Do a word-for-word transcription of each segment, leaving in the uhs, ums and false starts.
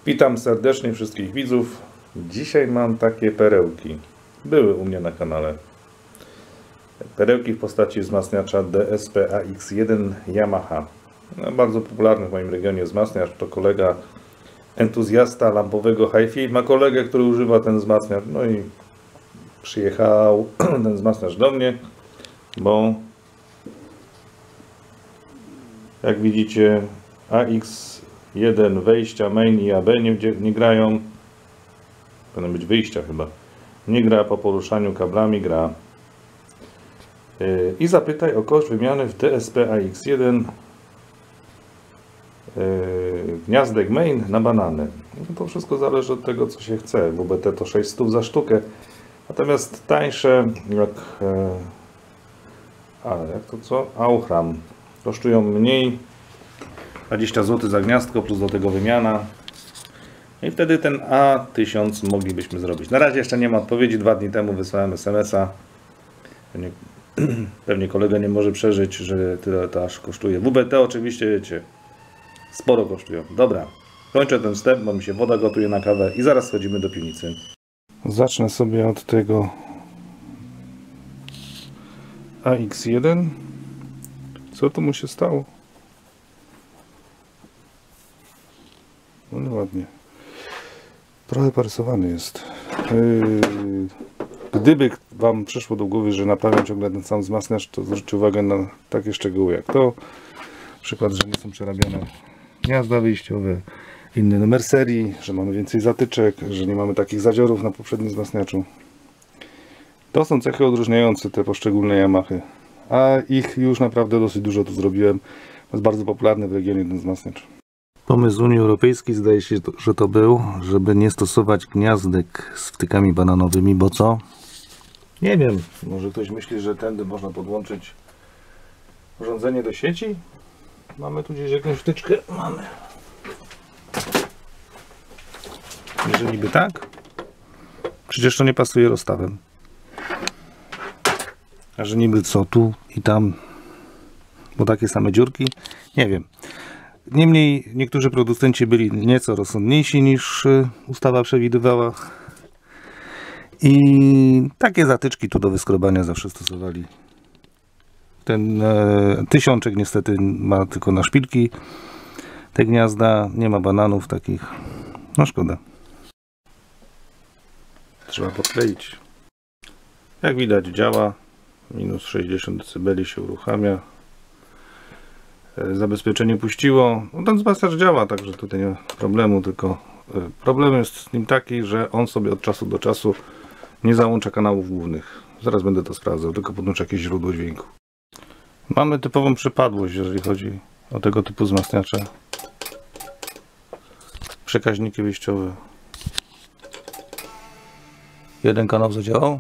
Witam serdecznie wszystkich widzów. Dzisiaj mam takie perełki. Były u mnie na kanale. Perełki w postaci wzmacniacza D S P A X jeden Yamaha. No, bardzo popularny w moim regionie wzmacniacz. To kolega entuzjasta lampowego hi-fi. Ma kolegę, który używa ten wzmacniacz. No i przyjechał ten wzmacniacz do mnie, bo jak widzicie A X jeden wejścia, main i A B nie, nie grają. Powinny być wyjścia chyba. Nie gra po poruszaniu kablami, gra. Yy, I zapytaj o koszt wymiany w D S P A X jeden yy, gniazdek main na banany. No to wszystko zależy od tego, co się chce. W W B T to sześć stów za sztukę. Natomiast tańsze jak yy, a jak to co? Auchram kosztują mniej. dwadzieścia złotych za gniazdko plus do tego wymiana. I wtedy ten A tysiąc moglibyśmy zrobić. Na razie jeszcze nie ma odpowiedzi. Dwa dni temu wysłałem S M S a. Pewnie, pewnie kolega nie może przeżyć, że tyle to aż kosztuje. W B T oczywiście wiecie, sporo kosztują. Dobra, kończę ten wstęp, bo mi się woda gotuje na kawę i zaraz schodzimy do piwnicy. Zacznę sobie od tego A X jeden. Co tu mu się stało? No ładnie. Trochę parysowany jest. Yy, gdyby Wam przyszło do głowy, że naprawiam ciągle ten sam wzmacniacz, to zwróćcie uwagę na takie szczegóły jak to. Przykład, że nie są przerabiane gniazda wyjściowe, inny numer serii, że mamy więcej zatyczek, że nie mamy takich zadziorów na poprzednim wzmacniaczu. To są cechy odróżniające te poszczególne Yamahy. A ich już naprawdę dosyć dużo tu zrobiłem. Jest bardzo popularny w regionie ten wzmacniacz. Pomysł Unii Europejskiej zdaje się, że to był, żeby nie stosować gniazdek z wtykami bananowymi, bo co? Nie wiem, może ktoś myśli, że tędy można podłączyć urządzenie do sieci? Mamy tu gdzieś jakąś wtyczkę? Mamy. Jeżeli by tak, przecież to nie pasuje rozstawem. A że niby co tu i tam, bo takie same dziurki? Nie wiem. Niemniej niektórzy producenci byli nieco rozsądniejsi niż ustawa przewidywała i takie zatyczki tu do wyskrobania zawsze stosowali. Ten e, tysiączek niestety ma tylko na szpilki te gniazda, nie ma bananów takich, no szkoda. Trzeba podkleić. Jak widać działa, minus sześćdziesiąt decybeli się uruchamia. Zabezpieczenie puściło. No, ten wzmacniacz działa, także tutaj nie ma problemu, tylko problem jest z nim taki, że on sobie od czasu do czasu nie załącza kanałów głównych. Zaraz będę to sprawdzał, tylko podłączę jakieś źródło dźwięku. Mamy typową przypadłość, jeżeli chodzi o tego typu wzmacniacze. Przekaźniki wyjściowe. Jeden kanał zadziałał.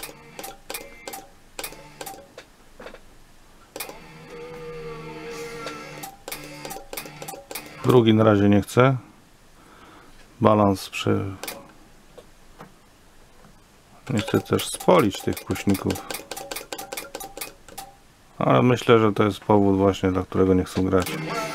Drugi na razie nie chce. Balans przy... Nie chcę też spolić tych głośników. Ale myślę, że to jest powód właśnie, dla którego nie chcą grać.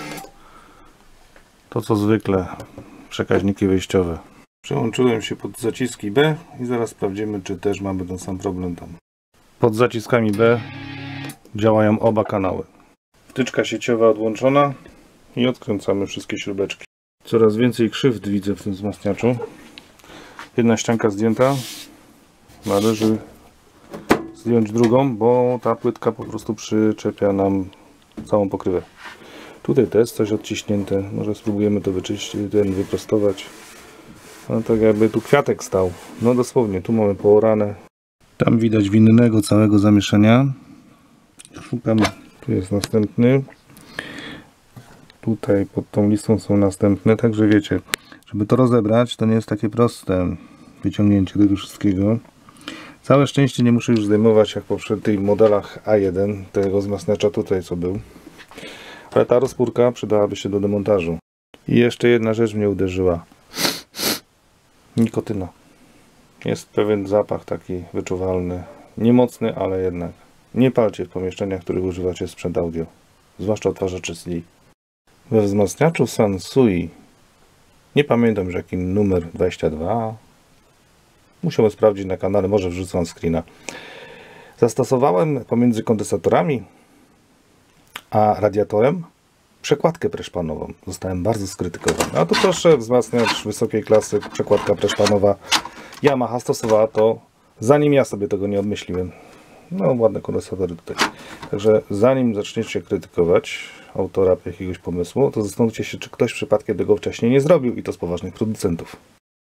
To co zwykle. Przekaźniki wyjściowe. Przełączyłem się pod zaciski B i zaraz sprawdzimy, czy też mamy ten sam problem tam. Pod zaciskami B działają oba kanały. Wtyczka sieciowa odłączona. I odkręcamy wszystkie śrubeczki. Coraz więcej krzywd widzę w tym wzmacniaczu. Jedna ścianka zdjęta. Należy zdjąć drugą, bo ta płytka po prostu przyczepia nam całą pokrywę. Tutaj też coś odciśnięte. Może spróbujemy to wyczyścić, ten wyprostować. No tak jakby tu kwiatek stał. No dosłownie, tu mamy poorane. Tam widać winnego całego zamieszania. Szukamy. Tu jest następny. Tutaj pod tą listą są następne, także wiecie, żeby to rozebrać, to nie jest takie proste wyciągnięcie tego wszystkiego. Całe szczęście nie muszę już zdejmować jak w poprzednich modelach A jeden, tego wzmacniacza tutaj co był. Ale ta rozpórka przydałaby się do demontażu. I jeszcze jedna rzecz mnie uderzyła. Nikotyna. Jest pewien zapach taki wyczuwalny. Niemocny, ale jednak. Nie palcie w pomieszczeniach, w których używacie sprzęt audio. Zwłaszcza odtwarzaczy C D. We wzmacniaczu Sansui Nie pamiętam już jaki numer dwadzieścia dwa. Musiałem sprawdzić na kanale, może wrzucę wam screena. Zastosowałem pomiędzy kondensatorami a radiatorem przekładkę preszpanową. Zostałem bardzo skrytykowany. A to proszę, wzmacniacz wysokiej klasy, przekładka preszpanowa. Yamaha stosowała to, zanim ja sobie tego nie odmyśliłem. No, ładne kondensatory tutaj. Także zanim zaczniecie krytykować autora jakiegoś pomysłu, to zastanówcie się, czy ktoś przypadkiem tego wcześniej nie zrobił i to z poważnych producentów.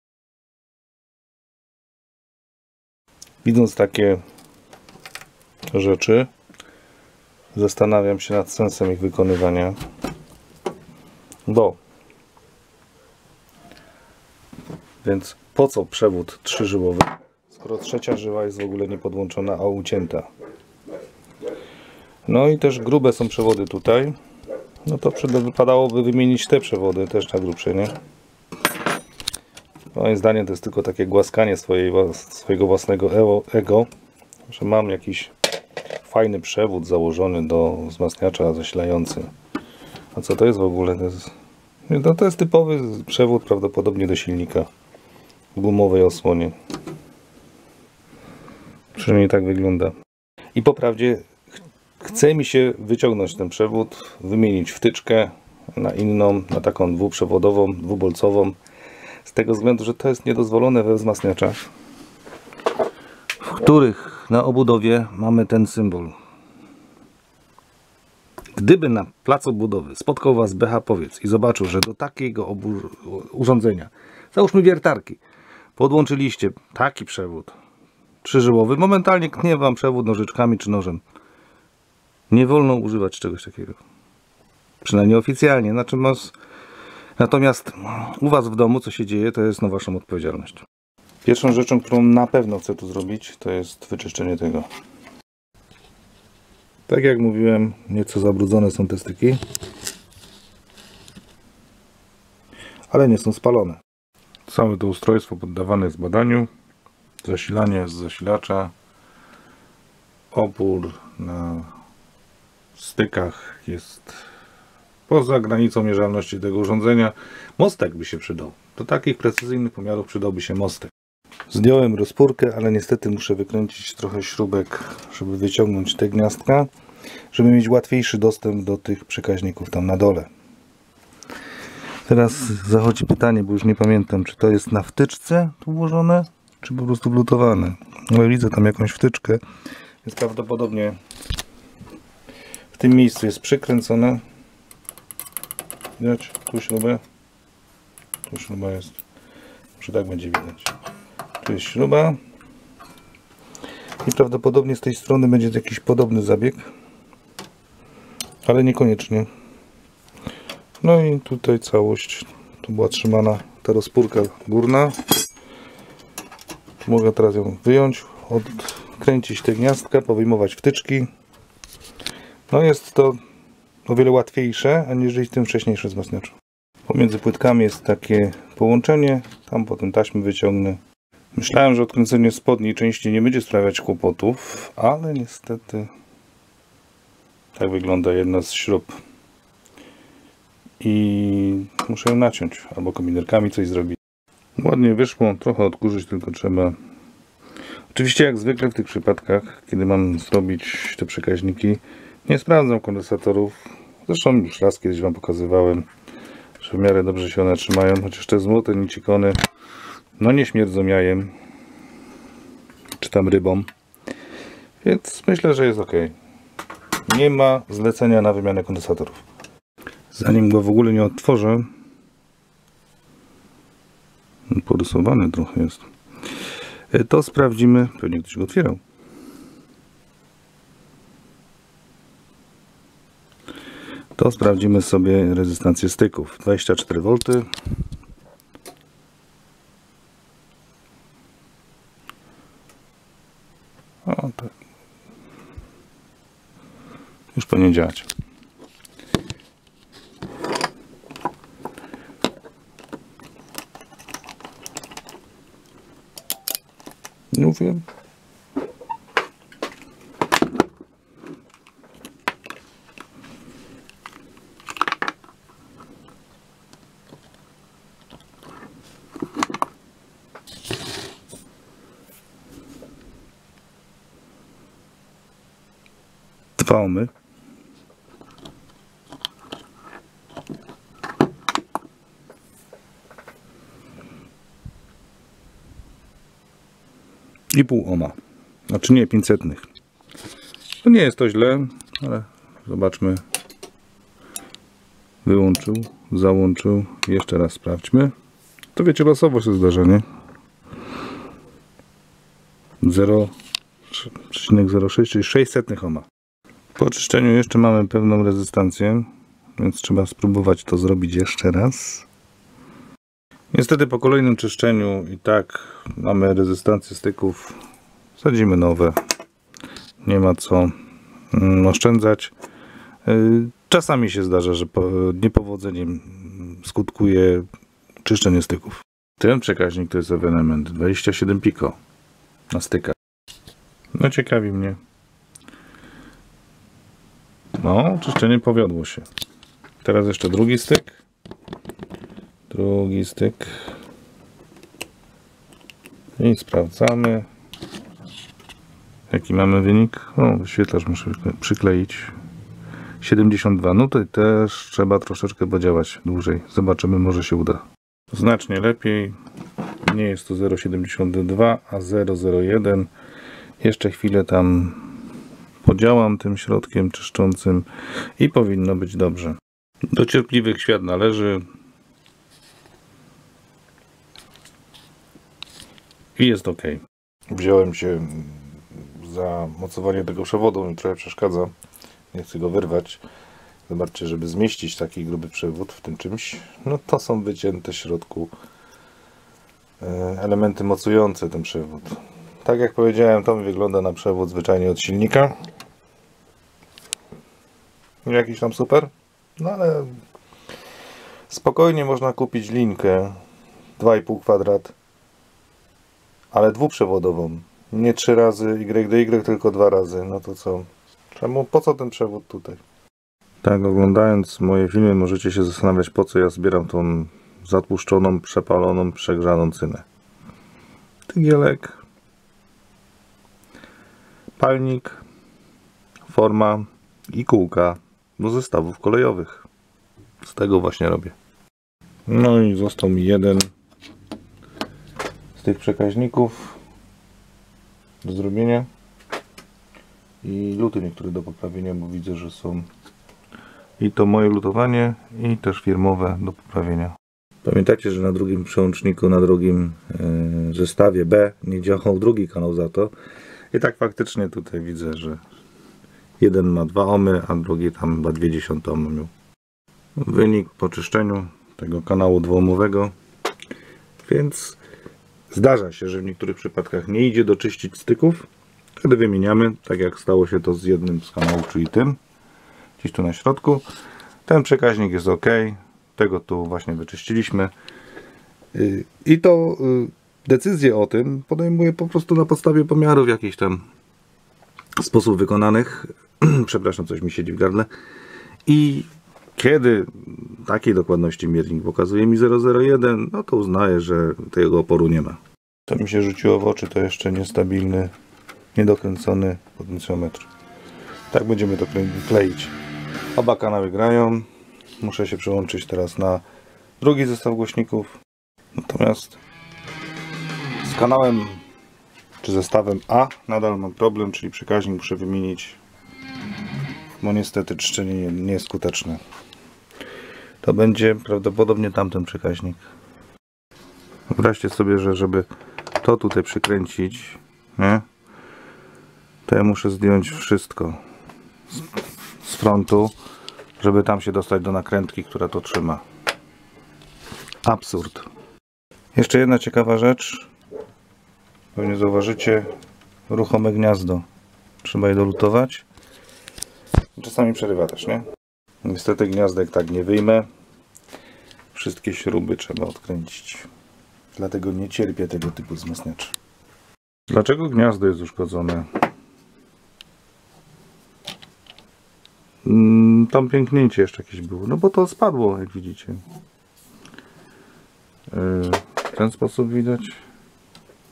Widząc takie rzeczy, zastanawiam się nad sensem ich wykonywania. Bo więc po co przewód trzyżyłowy, skoro trzecia żyła jest w ogóle nie podłączona, a ucięta? No i też grube są przewody tutaj. No to wypadałoby wymienić te przewody też na grubsze, nie? Moim zdaniem to jest tylko takie głaskanie swojej, swojego własnego ego, że mam jakiś fajny przewód założony do wzmacniacza zasilający. A co to jest w ogóle? To jest, no to jest typowy przewód prawdopodobnie do silnika w gumowej osłonie. Przynajmniej tak wygląda. I po prawdzie chce mi się wyciągnąć ten przewód, wymienić wtyczkę na inną, na taką dwuprzewodową, dwubolcową. Z tego względu, że to jest niedozwolone we wzmacniaczach, w których na obudowie mamy ten symbol. Gdyby na placu budowy spotkał Was B H Powiec i zobaczył, że do takiego urządzenia, załóżmy wiertarki, podłączyliście taki przewód trzyżyłowy, momentalnie knie Wam przewód nożyczkami czy nożem. Nie wolno używać czegoś takiego. Przynajmniej oficjalnie. Znaczy masz... Natomiast u Was w domu co się dzieje, to jest na Waszą odpowiedzialność. Pierwszą rzeczą, którą na pewno chcę tu zrobić, to jest wyczyszczenie tego. Tak jak mówiłem, nieco zabrudzone są te styki, ale nie są spalone. Całe to ustrojstwo poddawane jest badaniu. Zasilanie z zasilacza. Opór na stykach jest poza granicą mierzalności tego urządzenia. Mostek by się przydał. Do takich precyzyjnych pomiarów przydałby się mostek. Zdjąłem rozpórkę, ale niestety muszę wykręcić trochę śrubek, żeby wyciągnąć te gniazdka, żeby mieć łatwiejszy dostęp do tych przekaźników tam na dole. Teraz zachodzi pytanie, bo już nie pamiętam, czy to jest na wtyczce tu włożone, czy po prostu wlutowane. Ale widzę tam jakąś wtyczkę, więc prawdopodobnie w tym miejscu jest przykręcone. Widać? Tu śrubę. Tu śruba jest. Może tak będzie widać. Tu jest śruba. I prawdopodobnie z tej strony będzie jakiś podobny zabieg. Ale niekoniecznie. No i tutaj całość. Tu była trzymana ta rozpórka górna. Mogę teraz ją wyjąć, odkręcić te gniazdka, powyjmować wtyczki. No jest to o wiele łatwiejsze, aniżeli w tym wcześniejszym wzmacniaczu. Pomiędzy płytkami jest takie połączenie, tam potem taśmy wyciągnę. Myślałem, że odkręcenie spodniej części nie będzie sprawiać kłopotów, ale niestety tak wygląda jedna z śrub. I muszę ją naciąć, albo kombinerkami coś zrobić. Ładnie wyszło, trochę odkurzyć tylko trzeba. Oczywiście jak zwykle w tych przypadkach, kiedy mam zrobić te przekaźniki, nie sprawdzam kondensatorów. Zresztą już raz kiedyś Wam pokazywałem, że w miarę dobrze się one trzymają, chociaż te złote nicikony no nie śmierdzą jajem czy tam rybą, więc myślę, że jest ok. Nie ma zlecenia na wymianę kondensatorów. Zanim go w ogóle nie otworzę, porysowany trochę jest, to sprawdzimy, pewnie ktoś go otwierał. To sprawdzimy sobie rezystancję styków. dwadzieścia cztery wolty. O, tak. Już powinien działać. Nie wiem. dwa ohmy. I pół ohma. Znaczy nie, pięćsetnych. To nie jest to źle, ale zobaczmy. Wyłączył, załączył. Jeszcze raz sprawdźmy. To wiecie, losowo się zdarza, nie? zero przecinek zero sześć, czyli sześćset ohma. Po oczyszczeniu jeszcze mamy pewną rezystancję, więc trzeba spróbować to zrobić jeszcze raz. Niestety po kolejnym czyszczeniu i tak mamy rezystancję styków. Sadzimy nowe. Nie ma co oszczędzać. Czasami się zdarza, że niepowodzeniem skutkuje czyszczenie styków. Ten przekaźnik to jest ewenement dwadzieścia siedem piko na stykach. No ciekawi mnie. No, czyszczenie powiodło się. Teraz jeszcze drugi styk. Drugi styk. I sprawdzamy. Jaki mamy wynik? O, wyświetlacz muszę przykleić. siedemdziesiąt dwa. No to też trzeba troszeczkę podziałać dłużej. Zobaczymy, może się uda. Znacznie lepiej. Nie jest to zero przecinek siedemdziesiąt dwa, a zero przecinek zero jeden. Jeszcze chwilę tam podziałam tym środkiem czyszczącym i powinno być dobrze. Do cierpliwych świat należy. I jest ok. Wziąłem się za mocowanie tego przewodu, mi trochę przeszkadza. Nie chcę go wyrwać. Zobaczcie, żeby zmieścić taki gruby przewód w tym czymś, no to są wycięte w środku elementy mocujące ten przewód. Tak jak powiedziałem, to mi wygląda na przewód zwyczajnie od silnika. Jakiś tam super, no ale spokojnie można kupić linkę dwa i pół kwadrat, ale dwuprzewodową. Nie trzy razy Y do Y, tylko dwa razy. No to co? Czemu? Po co ten przewód tutaj? Tak, oglądając moje filmy możecie się zastanawiać, po co ja zbieram tą zatłuszczoną, przepaloną, przegrzaną cynę. Tygielek, palnik, forma i kółka do zestawów kolejowych. Z tego właśnie robię. No i został mi jeden z tych przekaźników do zrobienia i luty niektóre do poprawienia, bo widzę, że są i to moje lutowanie i też firmowe do poprawienia. Pamiętajcie, że na drugim przełączniku, na drugim yy, zestawie B nie działał drugi kanał za to. I tak faktycznie tutaj widzę, że jeden ma dwa ohmy, a drugi tam chyba dwie dziesiąte ohmy miał. Wynik po czyszczeniu tego kanału dwuohmowego. Więc zdarza się, że w niektórych przypadkach nie idzie doczyścić styków. Wtedy wymieniamy, tak jak stało się to z jednym z kanałów, czyli tym. Gdzieś tu na środku. Ten przekaźnik jest ok. Tego tu właśnie wyczyściliśmy. I to decyzję o tym podejmuję po prostu na podstawie pomiarów jakichś tam sposób wykonanych. Przepraszam, coś mi siedzi w gardle. I kiedy takiej dokładności miernik pokazuje mi zero przecinek zero jeden, no to uznaję, że tego oporu nie ma. To mi się rzuciło w oczy, to jeszcze niestabilny, niedokręcony potencjometr. Tak będziemy to kleić. Oba kanały grają. Muszę się przełączyć teraz na drugi zestaw głośników. Natomiast z kanałem czy zestawem A nadal mam problem, czyli przekaźnik muszę wymienić, bo niestety czyszczenie nie, nie jest skuteczne. To będzie prawdopodobnie tamten przekaźnik. Wyobraźcie sobie, że żeby to tutaj przykręcić, nie? To ja muszę zdjąć wszystko z, z frontu, żeby tam się dostać do nakrętki, która to trzyma. Absurd. Jeszcze jedna ciekawa rzecz. Pewnie zauważycie, ruchome gniazdo. Trzeba je dolutować. Czasami przerywa też, nie? Niestety gniazdek tak nie wyjmę. Wszystkie śruby trzeba odkręcić. Dlatego nie cierpię tego typu wzmacniaczy. Dlaczego gniazdo jest uszkodzone? Tam pęknięcie jeszcze jakieś było. No bo to spadło, jak widzicie. W ten sposób widać.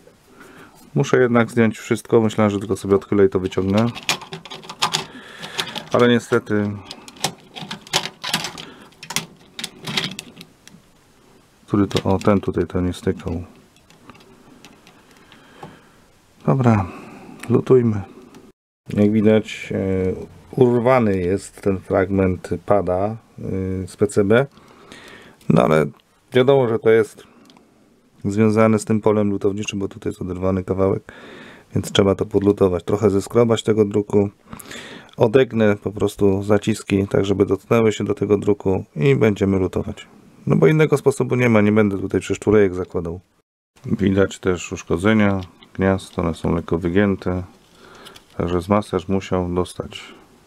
Muszę jednak zdjąć wszystko. Myślałem, że tylko sobie odchylę i to wyciągnę. ale niestety który to, o ten tutaj to nie stykał. Dobra, lutujmy. Jak widać e, urwany jest ten fragment pada e, z P C B, no ale wiadomo, że to jest związane z tym polem lutowniczym, bo tutaj jest oderwany kawałek, więc trzeba to podlutować, trochę zeskrobać tego druku. Odegnę po prostu zaciski, tak żeby dotknęły się do tego druku i będziemy lutować. No bo innego sposobu nie ma, nie będę tutaj przeszczurejek zakładał. Widać też uszkodzenia gniazd, one są lekko wygięte, także wzmacniacz musiał dostać.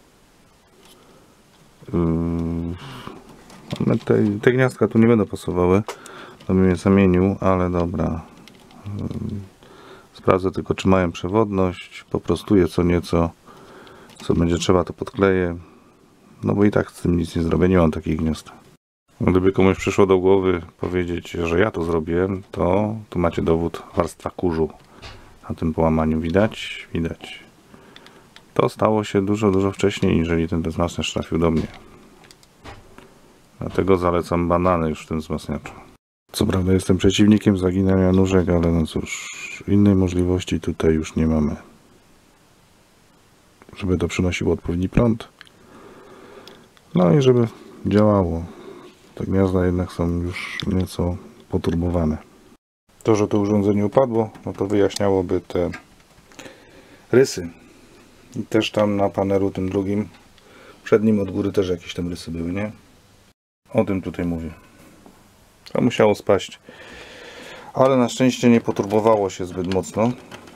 Yy, te, te gniazdka tu nie będą pasowały, to bym je zamienił, ale dobra. Yy, sprawdzę tylko, czy mają przewodność, poprostuję co nieco, co będzie trzeba, to podkleję, no bo i tak z tym nic nie zrobię, nie mam takich gniazd. Gdyby komuś przyszło do głowy powiedzieć, że ja to zrobiłem, to tu macie dowód, warstwa kurzu na tym połamaniu. Widać? Widać. To stało się dużo, dużo wcześniej, jeżeli ten wzmacniacz trafił do mnie. Dlatego zalecam banany już w tym wzmacniaczu. Co prawda jestem przeciwnikiem zaginania nóżek, ale no cóż, innej możliwości tutaj już nie mamy. Żeby to przynosiło odpowiedni prąd. No i żeby działało. Te gniazda jednak są już nieco poturbowane. To, że to urządzenie upadło, no to wyjaśniałoby te rysy. I też tam na panelu tym drugim, przed nim od góry też jakieś tam rysy były, nie? O tym tutaj mówię. To musiało spaść. Ale na szczęście nie poturbowało się zbyt mocno.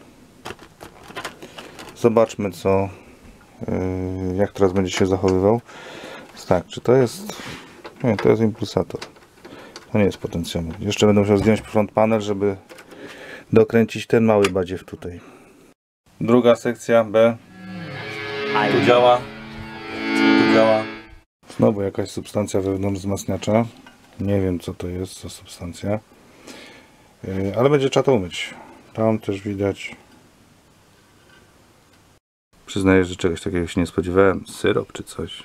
Zobaczmy co, yy, jak teraz będzie się zachowywał. Tak, czy to jest... Nie, to jest impulsator. To nie jest potencjometr. Jeszcze będę musiał zdjąć front panel, żeby dokręcić ten mały badziew tutaj. Druga sekcja B. Tu działa. Tu działa. Znowu jakaś substancja wewnątrz wzmacniacza. Nie wiem co to jest za substancja. Yy, ale będzie trzeba to umyć. Tam też widać. Przyznaję, że czegoś takiego się nie spodziewałem. Syrop czy coś.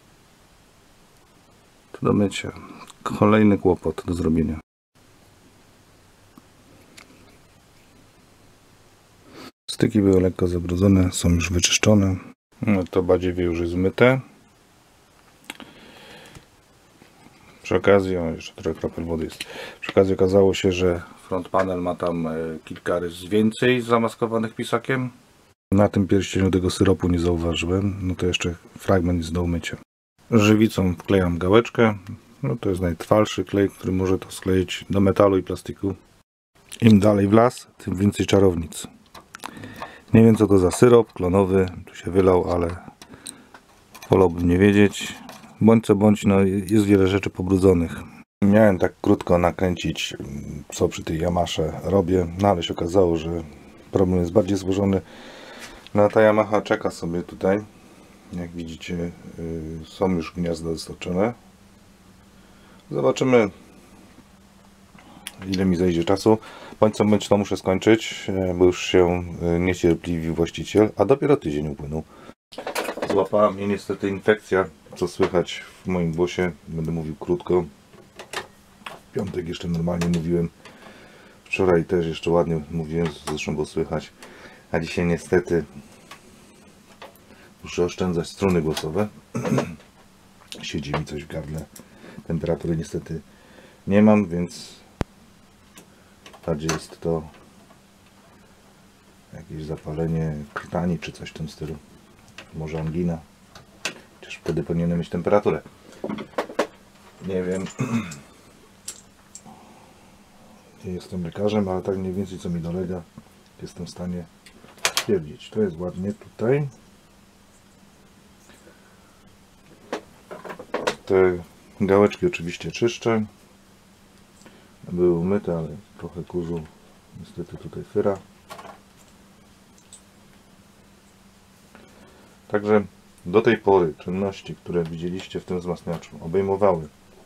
To do mycia. Kolejny kłopot do zrobienia. Styki były lekko zabrudzone, są już wyczyszczone. No to badziewie już jest zmyte. Przy okazji, o, jeszcze trochę kropel wody jest. Przy okazji okazało się, że front panel ma tam kilka rys więcej zamaskowanych pisakiem. Na tym pierścieniu tego syropu nie zauważyłem. No to jeszcze fragment jest do umycia. Żywicą wklejam gałeczkę. No to jest najtrwalszy klej, który może to skleić do metalu i plastiku. Im dalej w las, tym więcej czarownic. Nie wiem co to za syrop klonowy. Tu się wylał, ale wolałbym nie wiedzieć. Bądź co bądź, no jest wiele rzeczy pobrudzonych. Miałem tak krótko nakręcić, co przy tej Yamasze robię. No ale się okazało, że problem jest bardziej złożony. No ta Yamaha czeka sobie tutaj. Jak widzicie, yy, są już gniazda dostarczone. Zobaczymy, ile mi zejdzie czasu. Bądź co bądź to muszę skończyć, yy, bo już się yy, niecierpliwi właściciel, a dopiero tydzień upłynął. Złapała mnie niestety infekcja, co słychać w moim głosie. Będę mówił krótko. W piątek jeszcze normalnie mówiłem. Wczoraj też jeszcze ładnie mówiłem, zresztą było słychać. A dzisiaj niestety muszę oszczędzać struny głosowe. Siedzi mi coś w gardle. Temperatury niestety nie mam, więc bardziej jest to jakieś zapalenie krtani czy coś w tym stylu. Może angina. Chociaż wtedy powinienem mieć temperaturę. Nie wiem. Nie jestem lekarzem, ale tak mniej więcej co mi dolega, jestem w stanie stwierdzić. To jest ładnie tutaj. Te gałeczki oczywiście czyszczę. Były umyte, ale trochę kurzu niestety tutaj fyra. Także do tej pory czynności, które widzieliście w tym wzmacniaczu, obejmowały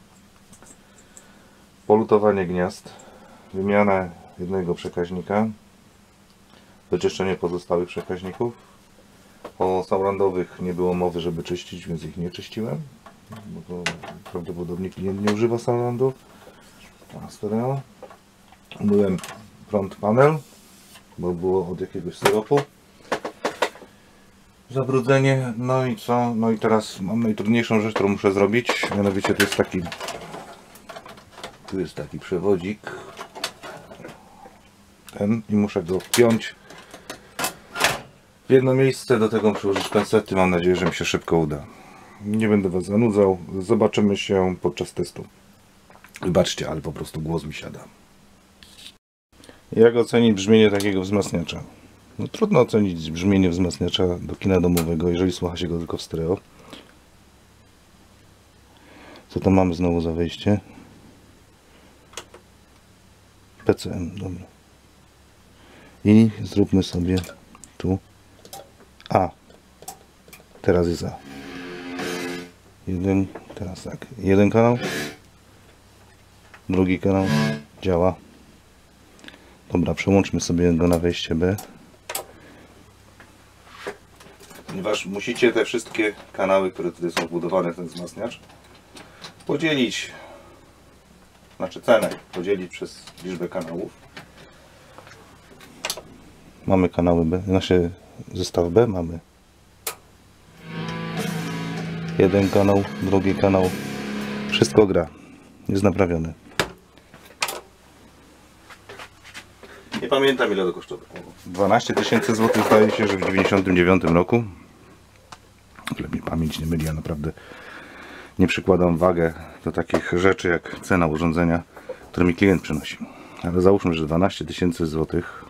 polutowanie gniazd, wymiana jednego przekaźnika, wyczyszczenie pozostałych przekaźników, O Soundandowych nie było mowy, żeby czyścić, więc ich nie czyściłem. Bo to prawdopodobnie klient nie używa Soundandu. Stereo. Umyłem front panel, bo było od jakiegoś syropu zabrudzenie. No i co? No i teraz mam najtrudniejszą rzecz, którą muszę zrobić. Mianowicie to jest taki tu jest taki przewodzik ten i muszę go wpiąć w jedno miejsce, do tego przyłożyć pensety. Mam nadzieję, że mi się szybko uda. Nie będę Was zanudzał. Zobaczymy się podczas testu. Wybaczcie, ale po prostu głos mi siada. Jak ocenić brzmienie takiego wzmacniacza? No trudno ocenić brzmienie wzmacniacza do kina domowego, jeżeli słucha się go tylko w stereo. Co tam mamy znowu za wejście? P C M, dobra. I zróbmy sobie tu A. Teraz jest A. Jeden, teraz tak. Jeden kanał. Drugi kanał. Działa. Dobra, przełączmy sobie go na wejście B. Ponieważ musicie te wszystkie kanały, które tutaj są wbudowane w ten wzmacniacz, podzielić, znaczy cenę podzielić przez liczbę kanałów. Mamy kanały B, nasze zestaw B mamy. Jeden kanał, drugi kanał. Wszystko gra. Jest naprawione. Nie pamiętam, ile to kosztowało. dwanaście tysięcy złotych, zdaje się, że w dziewięćdziesiątym dziewiątym roku. Ale mi pamięć nie myli, ja naprawdę nie przykładam wagę do takich rzeczy jak cena urządzenia, które mi klient przynosi. Ale załóżmy, że dwanaście tysięcy złotych.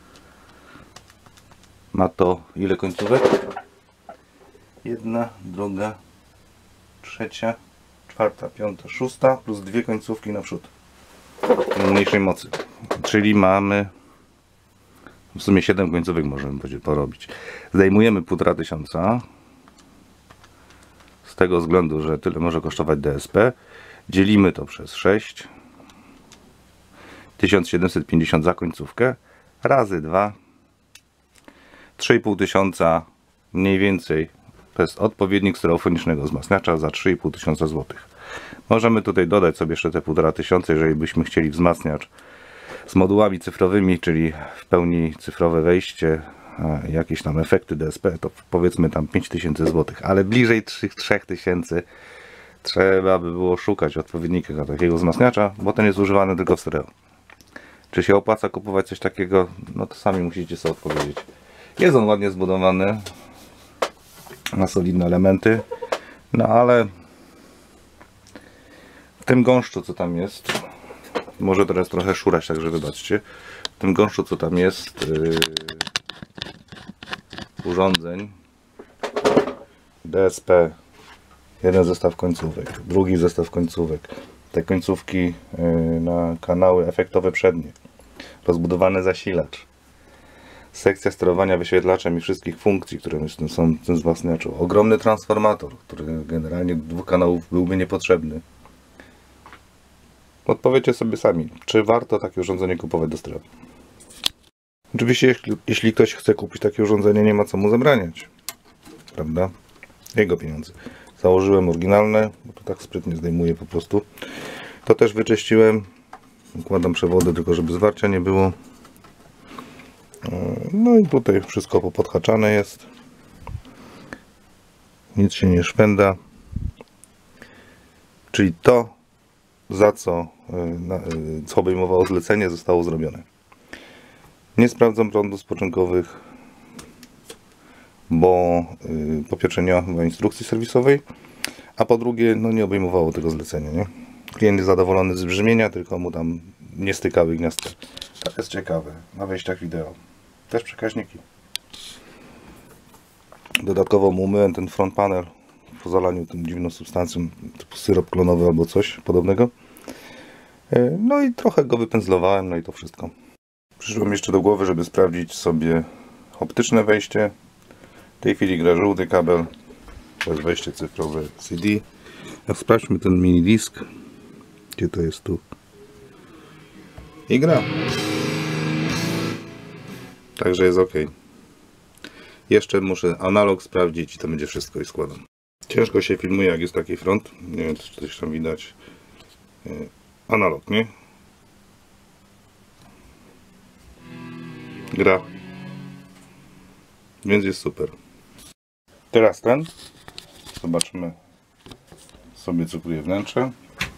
Ma to ile końcówek? Jedna, druga, trzecia, czwarta, piąta, szósta plus dwie końcówki na przód mniejszej mocy. Czyli mamy w sumie siedem końcówek możemy porobić. Zdejmujemy półtora tysiąca. Z tego względu, że tyle może kosztować D S P. Dzielimy to przez sześć. tysiąc siedemset pięćdziesiąt za końcówkę. Razy dwa. trzy i pół tysiąca mniej więcej. To jest odpowiednik stereofonicznego wzmacniacza za trzy i pół tysiąca złotych. Możemy tutaj dodać sobie jeszcze te półtora tysiąca, jeżeli byśmy chcieli wzmacniacz z modułami cyfrowymi, czyli w pełni cyfrowe wejście, jakieś tam efekty D S P, to powiedzmy tam pięć tysięcy złotych, ale bliżej trzech tysięcy trzeba by było szukać odpowiednika takiego wzmacniacza, bo ten jest używany tylko w stereo. Czy się opłaca kupować coś takiego? No to sami musicie sobie odpowiedzieć. Jest on ładnie zbudowany, ma solidne elementy, no ale w tym gąszczu, co tam jest, może teraz trochę szurać, także wybaczcie, w tym gąszczu, co tam jest yy, urządzeń D S P, jeden zestaw końcówek, drugi zestaw końcówek, te końcówki yy, na kanały efektowe przednie, rozbudowany zasilacz, sekcja sterowania wyświetlaczem i wszystkich funkcji, które są w tym wzmacniaczu, ogromny transformator, który generalnie do dwóch kanałów byłby niepotrzebny. Odpowiedzcie sobie sami, czy warto takie urządzenie kupować do stereo. Oczywiście, jeśli, jeśli ktoś chce kupić takie urządzenie, nie ma co mu zabraniać, prawda? Jego pieniądze. Założyłem oryginalne, bo to tak sprytnie zdejmuję po prostu. To też wyczyściłem. Układam przewody, tylko żeby zwarcia nie było. No i tutaj wszystko popodhaczane jest. Nic się nie szpęda. Czyli to, za co, co obejmowało zlecenie, zostało zrobione. Nie sprawdzam prądów spoczynkowych, bo po pierwsze nie ma instrukcji serwisowej, a po drugie no nie obejmowało tego zlecenia. Nie? Klient jest zadowolony z brzmienia, tylko mu tam nie stykały gniazdka. To jest ciekawe na wejściach wideo. Też przekaźniki. Dodatkowo mu umyłem ten front panel po zalaniu tym dziwną substancją typu syrop klonowy albo coś podobnego. No i trochę go wypędzlowałem, no i to wszystko. Przyszło mi jeszcze do głowy, żeby sprawdzić sobie optyczne wejście. W tej chwili gra żółty kabel. To jest wejście cyfrowe C D. A sprawdźmy ten mini disk. Gdzie to jest tu? I gra. Także jest ok. Jeszcze muszę analog sprawdzić i to będzie wszystko i składam. Ciężko się filmuje, jak jest taki front. Nie wiem, czy coś tam widać. Analog, nie? Gra. Więc jest super. Teraz ten. Zobaczymy sobie, co tu jest wnętrze.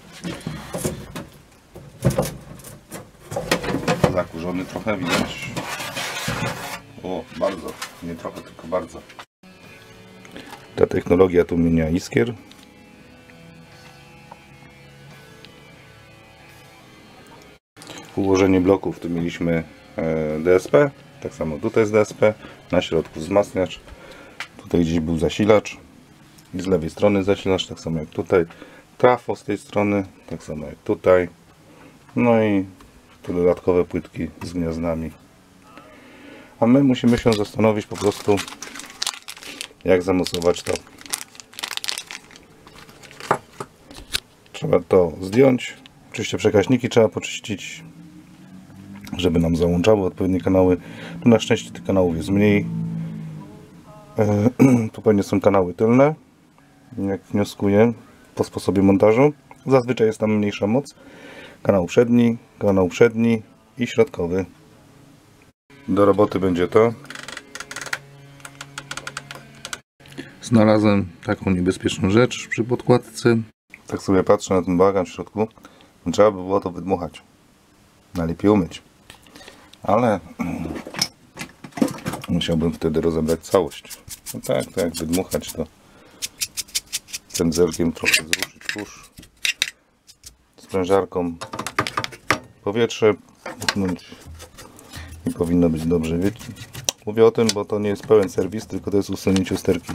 Zakurzony trochę widać. O, bardzo. Nie trochę, tylko bardzo. Ta technologia tłumienia iskier. Ułożenie bloków. Tu mieliśmy D S P. Tak samo tutaj jest D S P. Na środku wzmacniacz. Tutaj gdzieś był zasilacz. I z lewej strony zasilacz, tak samo jak tutaj. Trafo z tej strony, tak samo jak tutaj. No i te dodatkowe płytki z gniazdami. A my musimy się zastanowić po prostu, jak zamocować to. Trzeba to zdjąć. Oczywiście przekaźniki trzeba poczyścić, żeby nam załączały odpowiednie kanały. Tu na szczęście tych kanałów jest mniej. Tu pewnie są kanały tylne, jak wnioskuję po sposobie montażu. Zazwyczaj jest tam mniejsza moc. Kanał przedni, kanał przedni i środkowy. Do roboty będzie to. Znalazłem taką niebezpieczną rzecz przy podkładce. Tak sobie patrzę na ten bałagan w środku. Trzeba by było to wydmuchać. Najlepiej umyć. Ale musiałbym wtedy rozebrać całość. No tak, tak jak wydmuchać, to pędzelkiem trochę zruszyć kurz, sprężarką powietrze pchnąć i powinno być dobrze. Wiecie, mówię o tym, bo to nie jest pełen serwis, tylko to jest usunięcie sterki.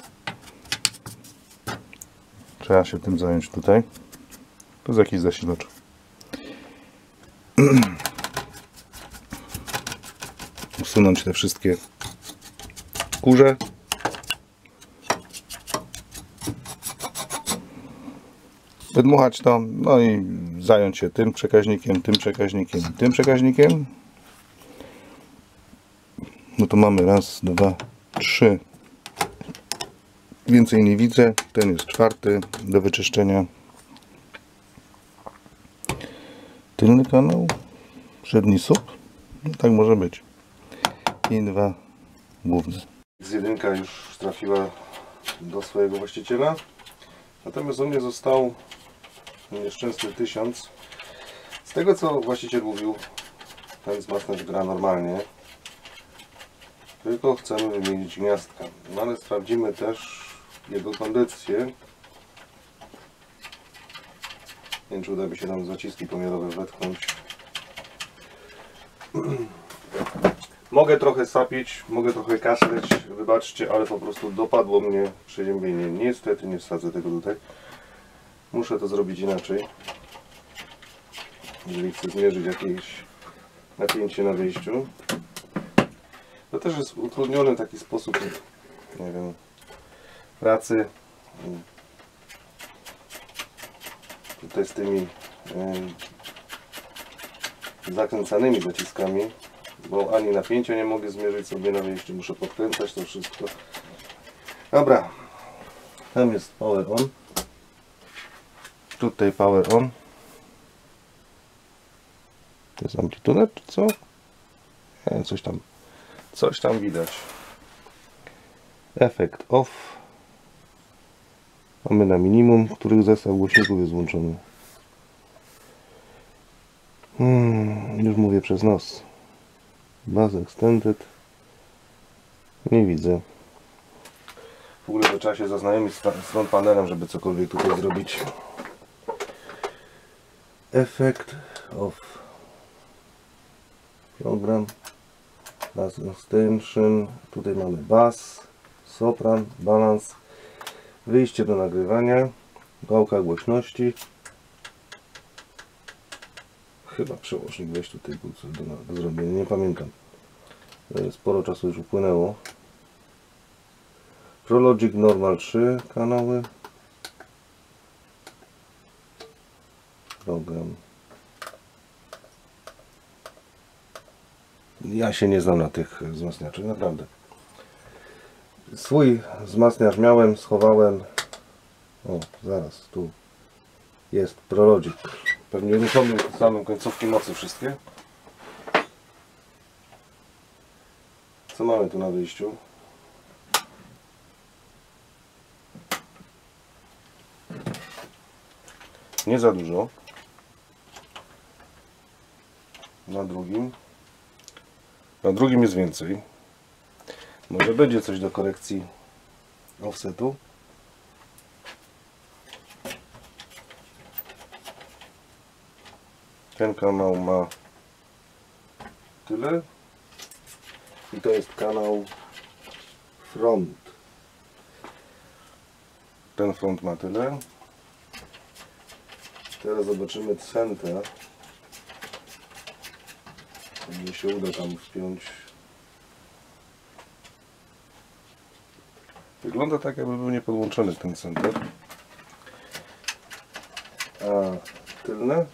Trzeba się tym zająć tutaj. To jest jakiś zasilacz. Usunąć te wszystkie kurze. Wydmuchać to, no i zająć się tym przekaźnikiem, tym przekaźnikiem, tym przekaźnikiem. No to mamy raz, dwa, trzy. Więcej nie widzę. Ten jest czwarty do wyczyszczenia. Tylny kanał, przedni słup. No tak może być. I dwa główne. Z jedynka już trafiła do swojego właściciela. Natomiast u mnie został nieszczęsny tysiąc. Z tego co właściciel mówił, ten wzmacniacz gra normalnie. Tylko chcemy wymienić gniazdka. No ale sprawdzimy też jego kondycję. Nie wiem, czy uda mi się tam zaciski pomiarowe wetknąć. Mogę trochę sapić, mogę trochę kaszleć, wybaczcie, ale po prostu dopadło mnie przeziębienie. Niestety nie wsadzę tego tutaj. Muszę to zrobić inaczej. Jeżeli chcę zmierzyć jakieś napięcie na wyjściu. To też jest utrudniony taki sposób, nie wiem, pracy. Tutaj z tymi yy, zakręcanymi zaciskami, bo ani napięcia nie mogę zmierzyć sobie na wyjściu, muszę podkręcać to wszystko. Dobra, tam jest power on. Tutaj power on. To jest amplituda, czy co? Nie, coś tam, coś tam widać. Efekt off. Mamy na minimum, w których zestaw głośników jest włączony. Hmm, już mówię przez nos. Bass extended. Nie widzę. W ogóle to trzeba się zaznajomić z front panelem, żeby cokolwiek tutaj zrobić. Efekt off. Program. Bass extension. Tutaj mamy bass, sopran, balans. Wyjście do nagrywania. Gałka głośności. Chyba przełącznik weź tutaj był coś do, do zrobienia, nie pamiętam. Sporo czasu już upłynęło. ProLogic Normal trzy kanały. Program. Ja się nie znam na tych wzmacniaczach, naprawdę. Swój wzmacniacz miałem, schowałem. O, zaraz, tu jest ProLogic. Pewnie uruchomił samym końcówki mocy wszystkie. Co mamy tu na wyjściu? Nie za dużo. Na drugim. Na drugim jest więcej. Może będzie coś do korekcji offsetu. Ten kanał ma tyle. I to jest kanał front. Ten front ma tyle. Teraz zobaczymy centę. Mi się uda tam wpiąć. Wygląda tak, jakby był niepodłączony ten center. A tylne?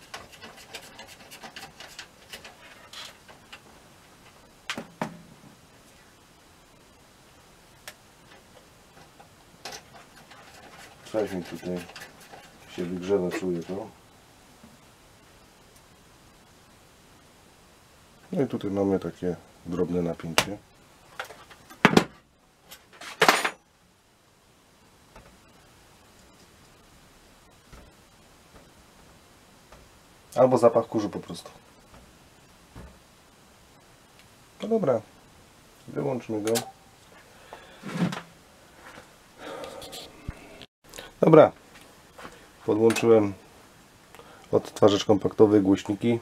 Coś mi tutaj się wygrzewa, czuję to. No i tutaj mamy takie drobne napięcie. Albo zapach kurzu po prostu. No dobra, wyłączmy go. Dobra, podłączyłem odtwarzacz kompaktowy, głośniki.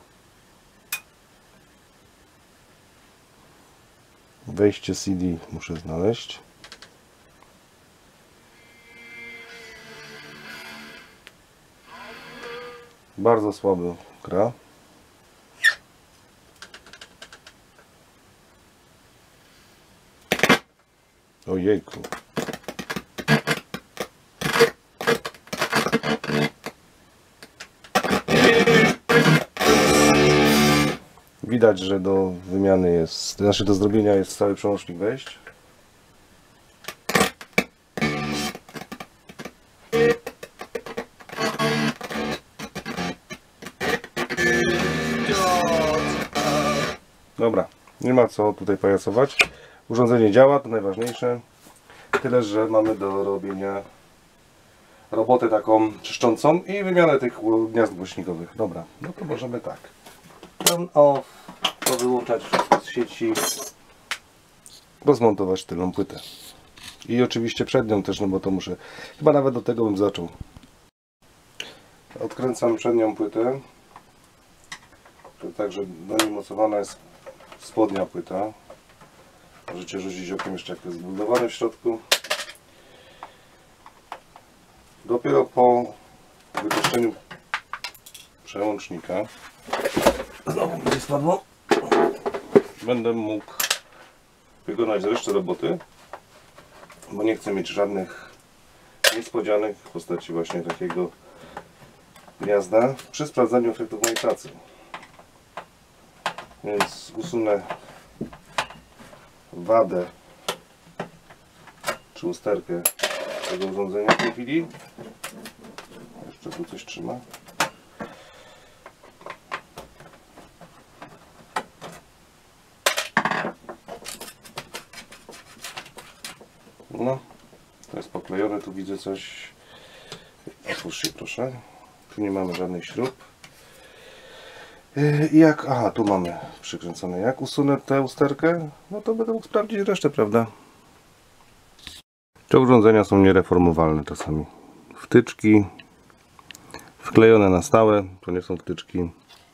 Wejście C D muszę znaleźć. Bardzo słabo gra. Ojejku. Widać, że do wymiany jest, znaczy do zrobienia jest cały przełącznik wejść. Dobra, nie ma co tutaj pajacować. Urządzenie działa, to najważniejsze. Tyle, że mamy do robienia robotę taką czyszczącą i wymianę tych gniazd głośnikowych. Dobra, no to możemy tak. Turn off, to wyłączać wszystko z sieci. Rozmontować tylną płytę. I oczywiście przednią też, no bo to muszę. Chyba nawet do tego bym zaczął. Odkręcam przednią płytę. To także do niej mocowana jest spodnia płyta. Możecie rzucić okiem jeszcze, jak to jest zbudowane w środku. Dopiero po wypuszczeniu przełącznika, znowu będzie spadło, będę mógł wykonać resztę roboty, bo nie chcę mieć żadnych niespodzianek w postaci właśnie takiego gniazda przy sprawdzaniu efektów mojej pracy. Więc usunę wadę czy usterkę tego urządzenia w tej chwili. Jeszcze tu coś trzyma. No, to jest poklejone, tu widzę coś. Otwórz się proszę. Tu nie mamy żadnych śrub. I jak, aha, tu mamy przykręcone. Jak usunę tę usterkę, no to będę mógł sprawdzić resztę, prawda? Te urządzenia są niereformowalne czasami. Wtyczki wklejone na stałe, to nie są wtyczki.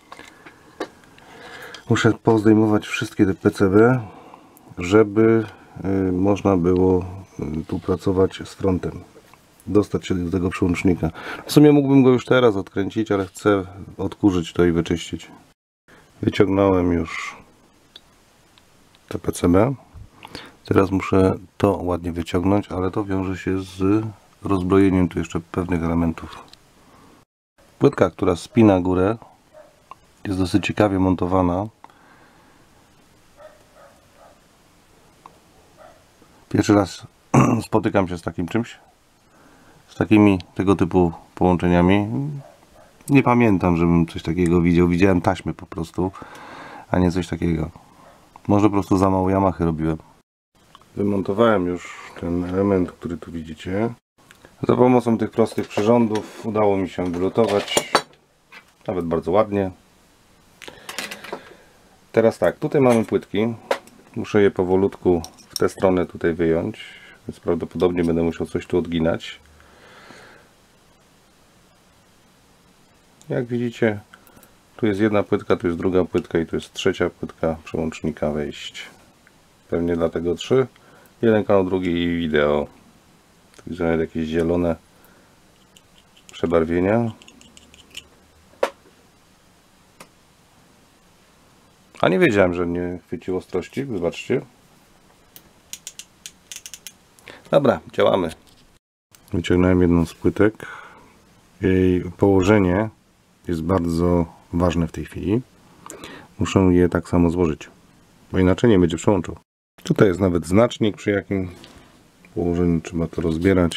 Muszę pozdejmować wszystkie te P C B, żeby y, można było y, tu pracować z frontem. Dostać się do tego przełącznika. W sumie mógłbym go już teraz odkręcić, ale chcę odkurzyć to i wyczyścić. Wyciągnąłem już te P C B. Teraz muszę to ładnie wyciągnąć, ale to wiąże się z rozbrojeniem tu jeszcze pewnych elementów. Płytka, która spina górę, jest dosyć ciekawie montowana. Pierwszy raz spotykam się z takim czymś, z takimi tego typu połączeniami. Nie pamiętam, żebym coś takiego widział. Widziałem taśmy po prostu, a nie coś takiego. Może po prostu za mało Yamahy robiłem. Wymontowałem już ten element, który tu widzicie. Za pomocą tych prostych przyrządów udało mi się wylutować. Nawet bardzo ładnie. Teraz tak, tutaj mamy płytki. Muszę je powolutku w tę stronę tutaj wyjąć, więc prawdopodobnie będę musiał coś tu odginać. Jak widzicie, tu jest jedna płytka, tu jest druga płytka i tu jest trzecia płytka przełącznika wejść. Pewnie dlatego trzy. Jeden kanał, drugi i wideo. Tu widzę nawet jakieś zielone przebarwienia. A nie wiedziałem, że nie chwycił ostrości, wybaczcie. Dobra, działamy. Wyciągnąłem jedną z płytek. Jej położenie jest bardzo ważne w tej chwili. Muszę je tak samo złożyć, bo inaczej nie będzie przełączał. Tutaj jest nawet znacznik, przy jakim położeniu trzeba to rozbierać.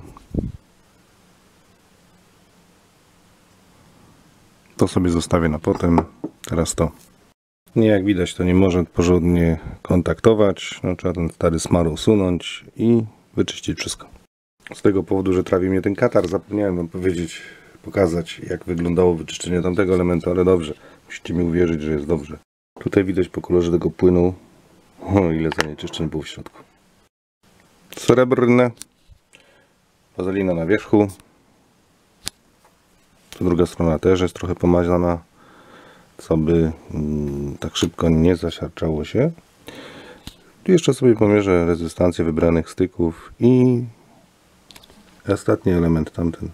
To sobie zostawię na potem. Teraz to. Nie, jak widać, to nie może porządnie kontaktować. No, trzeba ten stary smar usunąć i wyczyścić wszystko. Z tego powodu, że trawi mnie ten katar, zapomniałem wam powiedzieć, pokazać, jak wyglądało wyczyszczenie tamtego elementu, ale dobrze. Musicie mi uwierzyć, że jest dobrze. Tutaj widać po kolorze tego płynu, o ile zanieczyszczeń było w środku. Srebrne, wazelina na wierzchu. Tu druga strona też jest trochę pomazana, co by mm, tak szybko nie zasiarczało się. Tu jeszcze sobie pomierzę rezystancję wybranych styków i ostatni element tamten.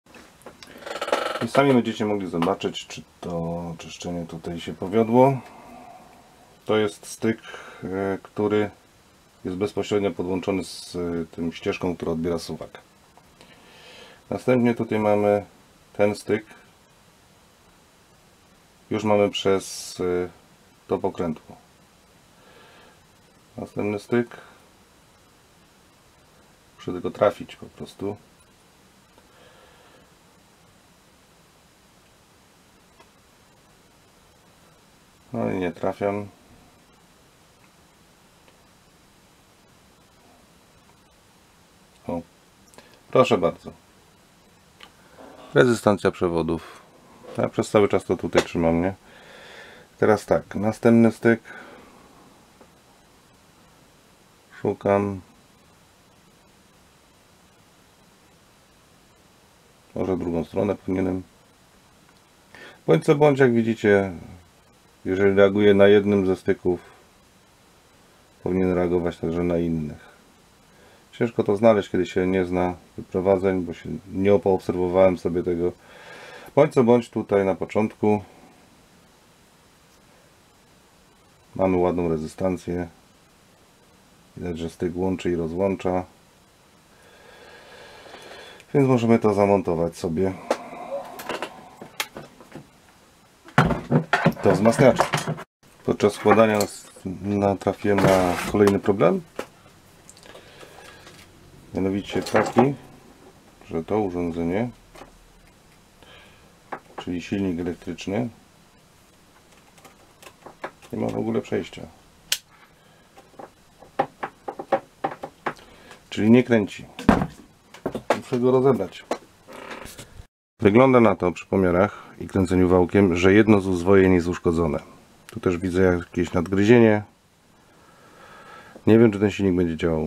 I sami będziecie mogli zobaczyć, czy to czyszczenie tutaj się powiodło. To jest styk, który jest bezpośrednio podłączony z tym ścieżką, która odbiera suwak. Następnie tutaj mamy ten styk. Już mamy przez to pokrętło. Następny styk. Muszę tylko trafić po prostu. No i nie trafiam. O, proszę bardzo. Rezystancja przewodów. Ja przez cały czas to tutaj trzymam, nie? Teraz tak, następny styk. Szukam. Może drugą stronę powinienem. Bądź co bądź, jak widzicie, jeżeli reaguje na jednym ze styków, powinien reagować także na innych. Ciężko to znaleźć, kiedy się nie zna wyprowadzeń, bo się nie poobserwowałem sobie tego. Bądź co bądź, tutaj na początku mamy ładną rezystancję. Widać, że styk łączy i rozłącza. Więc możemy to zamontować sobie do wzmacniacza. Podczas składania natrafiłem na kolejny problem. Mianowicie taki, że to urządzenie, czyli silnik elektryczny, nie ma w ogóle przejścia. Czyli nie kręci. Muszę go rozebrać. Wygląda na to przy pomiarach i kręceniu wałkiem, że jedno z uzwojeń jest uszkodzone. Tu też widzę jakieś nadgryzienie. Nie wiem, czy ten silnik będzie działał.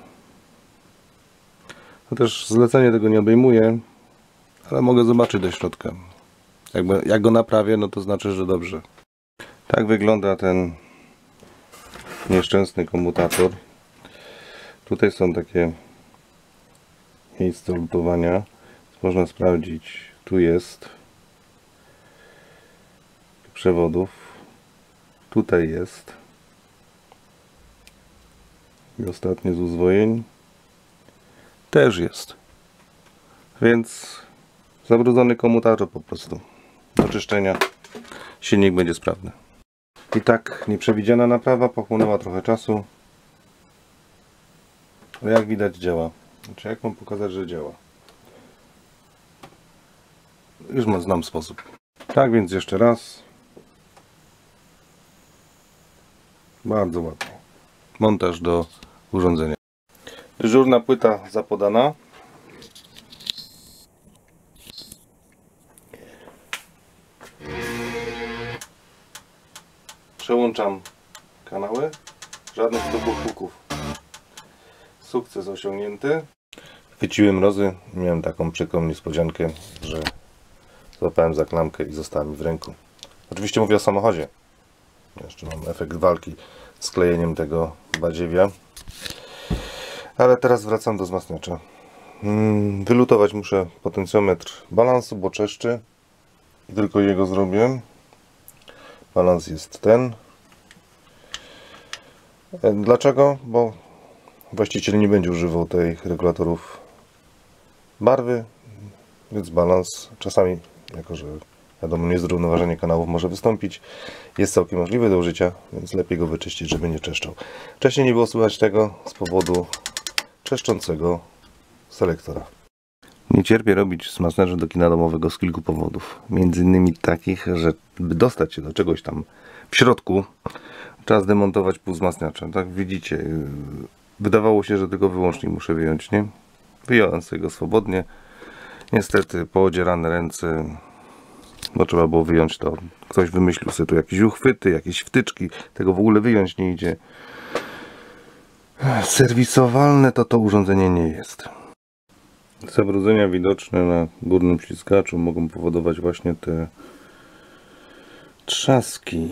To też zlecenie tego nie obejmuje, ale mogę zobaczyć do środka. Jakby, jak go naprawię, no to znaczy, że dobrze. Tak wygląda ten nieszczęsny komutator. Tutaj są takie miejsca lutowania. Można sprawdzić. Tu jest przewodów. Tutaj jest. I ostatnie z uzwojeń też jest. Więc zabrudzony komutator po prostu. Do czyszczenia silnik będzie sprawny. I tak nieprzewidziana naprawa pochłonęła trochę czasu. No jak widać działa. Znaczy jak mam pokazać, że działa? Już mam, znam sposób. Tak więc jeszcze raz. Bardzo ładnie. Montaż do urządzenia. Dyżurna płyta zapodana. Przełączam kanały. Żadnych dwóch huków. Sukces osiągnięty. Chwyciłem mrozy. Miałem taką przykrą niespodziankę, że złapałem za klamkę i została mi w ręku. Oczywiście mówię o samochodzie. Jeszcze mam efekt walki z klejeniem tego badziewia. Ale teraz wracam do wzmacniacza. Wylutować muszę potencjometr balansu, bo czeszczy. I tylko jego zrobię. Balans jest ten. Dlaczego? Bo właściciel nie będzie używał tych regulatorów barwy, więc balans czasami, jako że wiadomo, niezrównoważenie kanałów może wystąpić, jest całkiem możliwy do użycia, więc lepiej go wyczyścić, żeby nie czeszczał. Wcześniej nie było słychać tego z powodu czeszczącego selektora. Nie cierpię robić wzmacniacza do kina domowego z kilku powodów. Między innymi takich, że by dostać się do czegoś tam w środku, trzeba zdemontować pół wzmacniacza. Tak widzicie, wydawało się, że tylko wyłącznik muszę wyjąć, nie? Wyjąłem sobie go swobodnie. Niestety poodzierane ręce, bo trzeba było wyjąć to. Ktoś wymyślił sobie tu jakieś uchwyty, jakieś wtyczki. Tego w ogóle wyjąć nie idzie. Serwisowalne to to urządzenie nie jest. Zabrudzenia widoczne na górnym ślizgaczu mogą powodować właśnie te trzaski.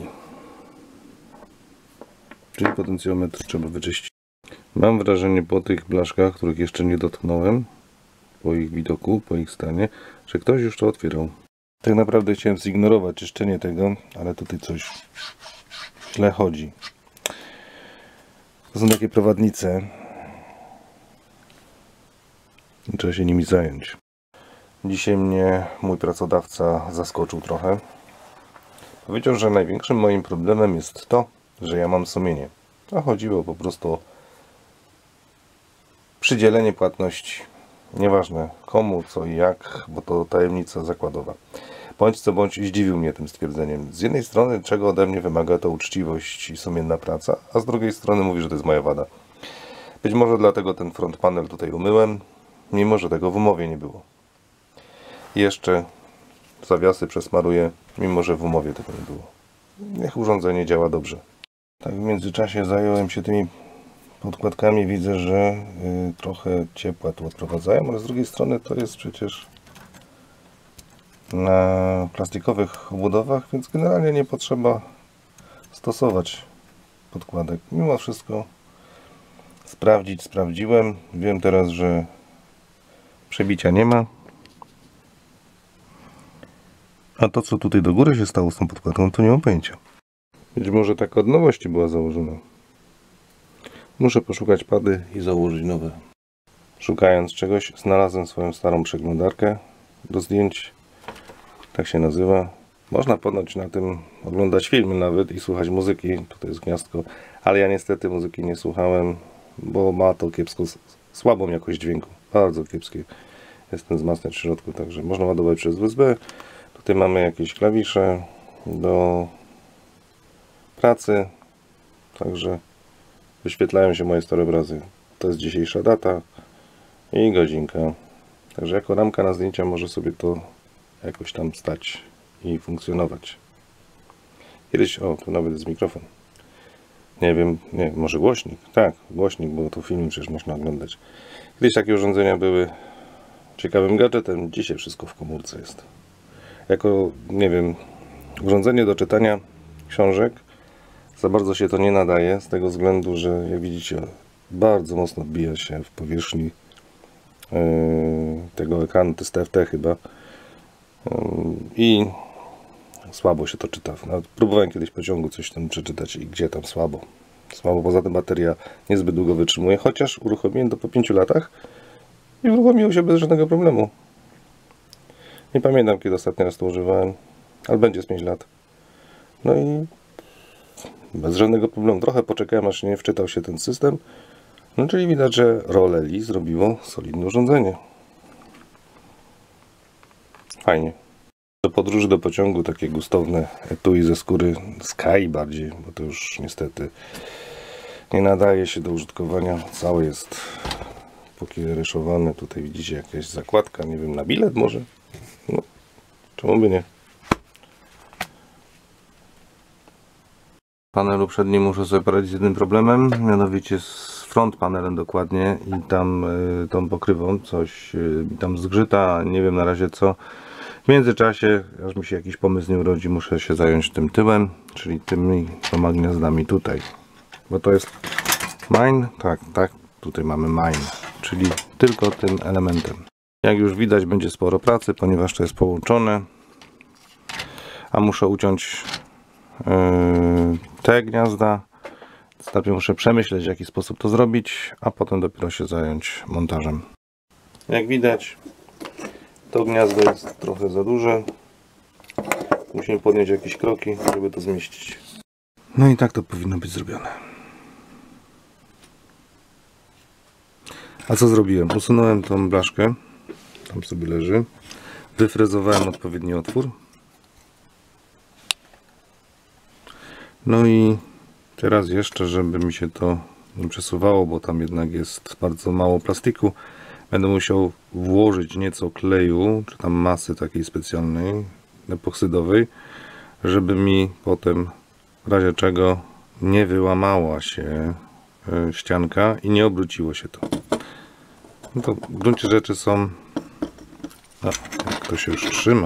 Czyli potencjometr trzeba wyczyścić. Mam wrażenie po tych blaszkach, których jeszcze nie dotknąłem, po ich widoku, po ich stanie, że ktoś już to otwierał. Tak naprawdę chciałem zignorować czyszczenie tego, ale tutaj coś źle chodzi. To są takie prowadnice. Trzeba się nimi zająć. Dzisiaj mnie mój pracodawca zaskoczył trochę. Powiedział, że największym moim problemem jest to, że ja mam sumienie. A chodziło po prostu o przydzielenie płatności. Nieważne komu, co i jak, bo to tajemnica zakładowa. Bądź co bądź zdziwił mnie tym stwierdzeniem. Z jednej strony, czego ode mnie wymaga, to uczciwość i sumienna praca, a z drugiej strony mówi, że to jest moja wada. Być może dlatego ten front panel tutaj umyłem, mimo że tego w umowie nie było. I jeszcze zawiasy przesmaruję, mimo że w umowie tego nie było. Niech urządzenie działa dobrze. Tak w międzyczasie zająłem się tymi podkładkami. Widzę, że y, trochę ciepła tu odprowadzają, ale z drugiej strony to jest przecież na plastikowych obudowach, więc generalnie nie potrzeba stosować podkładek. Mimo wszystko sprawdzić, sprawdziłem. Wiem teraz, że przebicia nie ma. A to, co tutaj do góry się stało z tą podkładką, to nie mam pojęcia. Być może taka od nowości była założona. Muszę poszukać pady i założyć nowe. Szukając czegoś, znalazłem swoją starą przeglądarkę do zdjęć. Tak się nazywa. Można ponoć na tym oglądać filmy nawet i słuchać muzyki. Tutaj jest gniazdko. Ale ja niestety muzyki nie słuchałem, bo ma to kiepską, słabą jakość dźwięku. Bardzo kiepskie jest ten wzmacniacz w środku. Także można ładować przez U S B. Tutaj mamy jakieś klawisze do pracy. Także wyświetlają się moje stare obrazy. To jest dzisiejsza data i godzinka. Także jako ramka na zdjęcia może sobie to jakoś tam stać i funkcjonować. Kiedyś, o, tu nawet jest mikrofon. Nie wiem, nie, może głośnik? Tak, głośnik, bo to film przecież można oglądać. Kiedyś takie urządzenia były ciekawym gadżetem, dzisiaj wszystko w komórce jest. Jako, nie wiem, urządzenie do czytania książek za bardzo się to nie nadaje, z tego względu, że jak widzicie, bardzo mocno odbija się w powierzchni yy, tego ekranu, to jest T F T chyba, yy, i słabo się to czyta. Nawet próbowałem kiedyś w pociągu coś tam przeczytać i gdzie tam słabo. Słabo, poza tym bateria niezbyt długo wytrzymuje, chociaż uruchomiłem to po pięciu latach i uruchomiło się bez żadnego problemu. Nie pamiętam, kiedy ostatni raz to używałem, ale będzie z pięć lat. No i bez żadnego problemu. Trochę poczekałem, aż nie wczytał się ten system, No czyli widać, że Roleli zrobiło solidne urządzenie. Fajnie. Do podróży do pociągu takie gustowne etui ze skóry Sky bardziej, bo to już niestety nie nadaje się do użytkowania. Całe jest pokiereszowane. Tutaj widzicie jakaś zakładka, nie wiem, na bilet może? No, czemu by nie? W panelu przednim muszę sobie poradzić z jednym problemem, mianowicie z front panelem dokładnie i tam y, tą pokrywą coś y, mi tam zgrzyta, nie wiem na razie co. W międzyczasie, aż mi się jakiś pomysł nie urodzi, muszę się zająć tym tyłem, czyli tymi dwoma gniazdami tutaj. Bo to jest mine, tak, tak, tutaj mamy mine, czyli tylko tym elementem. Jak już widać, będzie sporo pracy, ponieważ to jest połączone, a muszę uciąć yy, te gniazda. Najpierw muszę przemyśleć, w jaki sposób to zrobić, a potem dopiero się zająć montażem. Jak widać, to gniazdo jest trochę za duże. Musimy podjąć jakieś kroki, żeby to zmieścić. No i tak to powinno być zrobione. A co zrobiłem? Usunąłem tą blaszkę. Tam sobie leży. Wyfrezowałem odpowiedni otwór. No i teraz jeszcze, żeby mi się to nie przesuwało, bo tam jednak jest bardzo mało plastiku, będę musiał włożyć nieco kleju, czy tam masy takiej specjalnej, epoksydowej, żeby mi potem w razie czego nie wyłamała się ścianka i nie obróciło się to. No to w gruncie rzeczy są... A, jak to się już trzyma.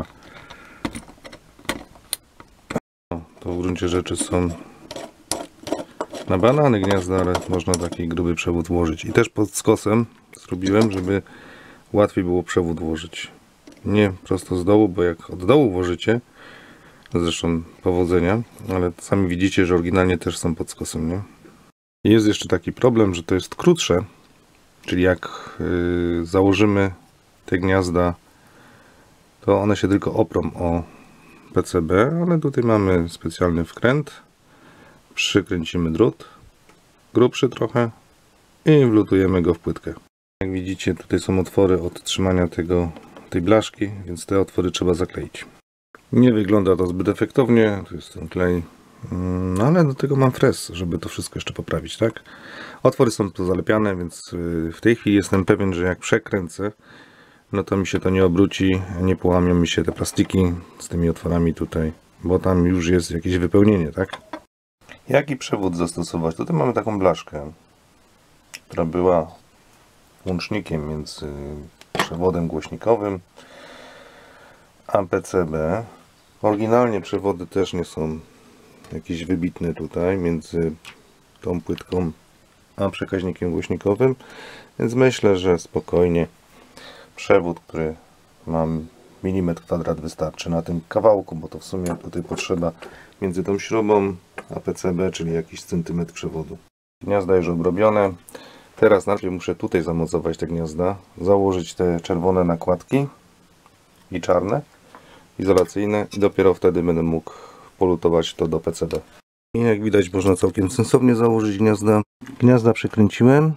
O, to w gruncie rzeczy są na banany gniazda, ale można taki gruby przewód włożyć. I też pod skosem zrobiłem, żeby łatwiej było przewód włożyć. Nie prosto z dołu, bo jak od dołu włożycie, zresztą powodzenia, ale sami widzicie, że oryginalnie też są pod skosem, nie? I jest jeszcze taki problem, że to jest krótsze, czyli jak yy, założymy te gniazda, to one się tylko oprą o P C B, ale tutaj mamy specjalny wkręt. Przykręcimy drut, grubszy trochę i wlutujemy go w płytkę. Jak widzicie, tutaj są otwory od trzymania tego, tej blaszki, więc te otwory trzeba zakleić. Nie wygląda to zbyt efektownie, tu jest ten klej, no ale do tego mam fres, żeby to wszystko jeszcze poprawić, tak? Otwory są tu zalepiane, więc w tej chwili jestem pewien, że jak przekręcę, no to mi się to nie obróci, nie połamią mi się te plastiki z tymi otworami tutaj, bo tam już jest jakieś wypełnienie, tak? Jaki przewód zastosować? Tutaj mamy taką blaszkę, która była łącznikiem między przewodem głośnikowym a P C B. Oryginalnie przewody też nie są jakieś wybitne tutaj między tą płytką a przekaźnikiem głośnikowym, więc myślę, że spokojnie przewód, który mam milimetr kwadrat, wystarczy na tym kawałku, bo to w sumie tutaj potrzeba między tą śrubą a P C B, czyli jakiś centymetr przewodu. Gniazda już obrobione. Teraz najpierw muszę tutaj zamocować te gniazda, założyć te czerwone nakładki i czarne, izolacyjne, i dopiero wtedy będę mógł polutować to do P C B. I jak widać, można całkiem sensownie założyć gniazda. Gniazda przykręciłem.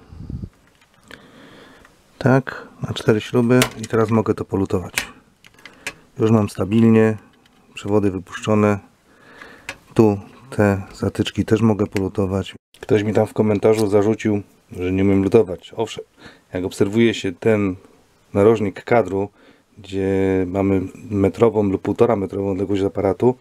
Tak, na cztery śruby i teraz mogę to polutować. Już mam stabilnie, przewody wypuszczone. Tu te zatyczki też mogę polutować. Ktoś mi tam w komentarzu zarzucił, że nie umiem lutować. Owszem, jak obserwuje się ten narożnik kadru, gdzie mamy metrową lub półtora metrową odległość z aparatu,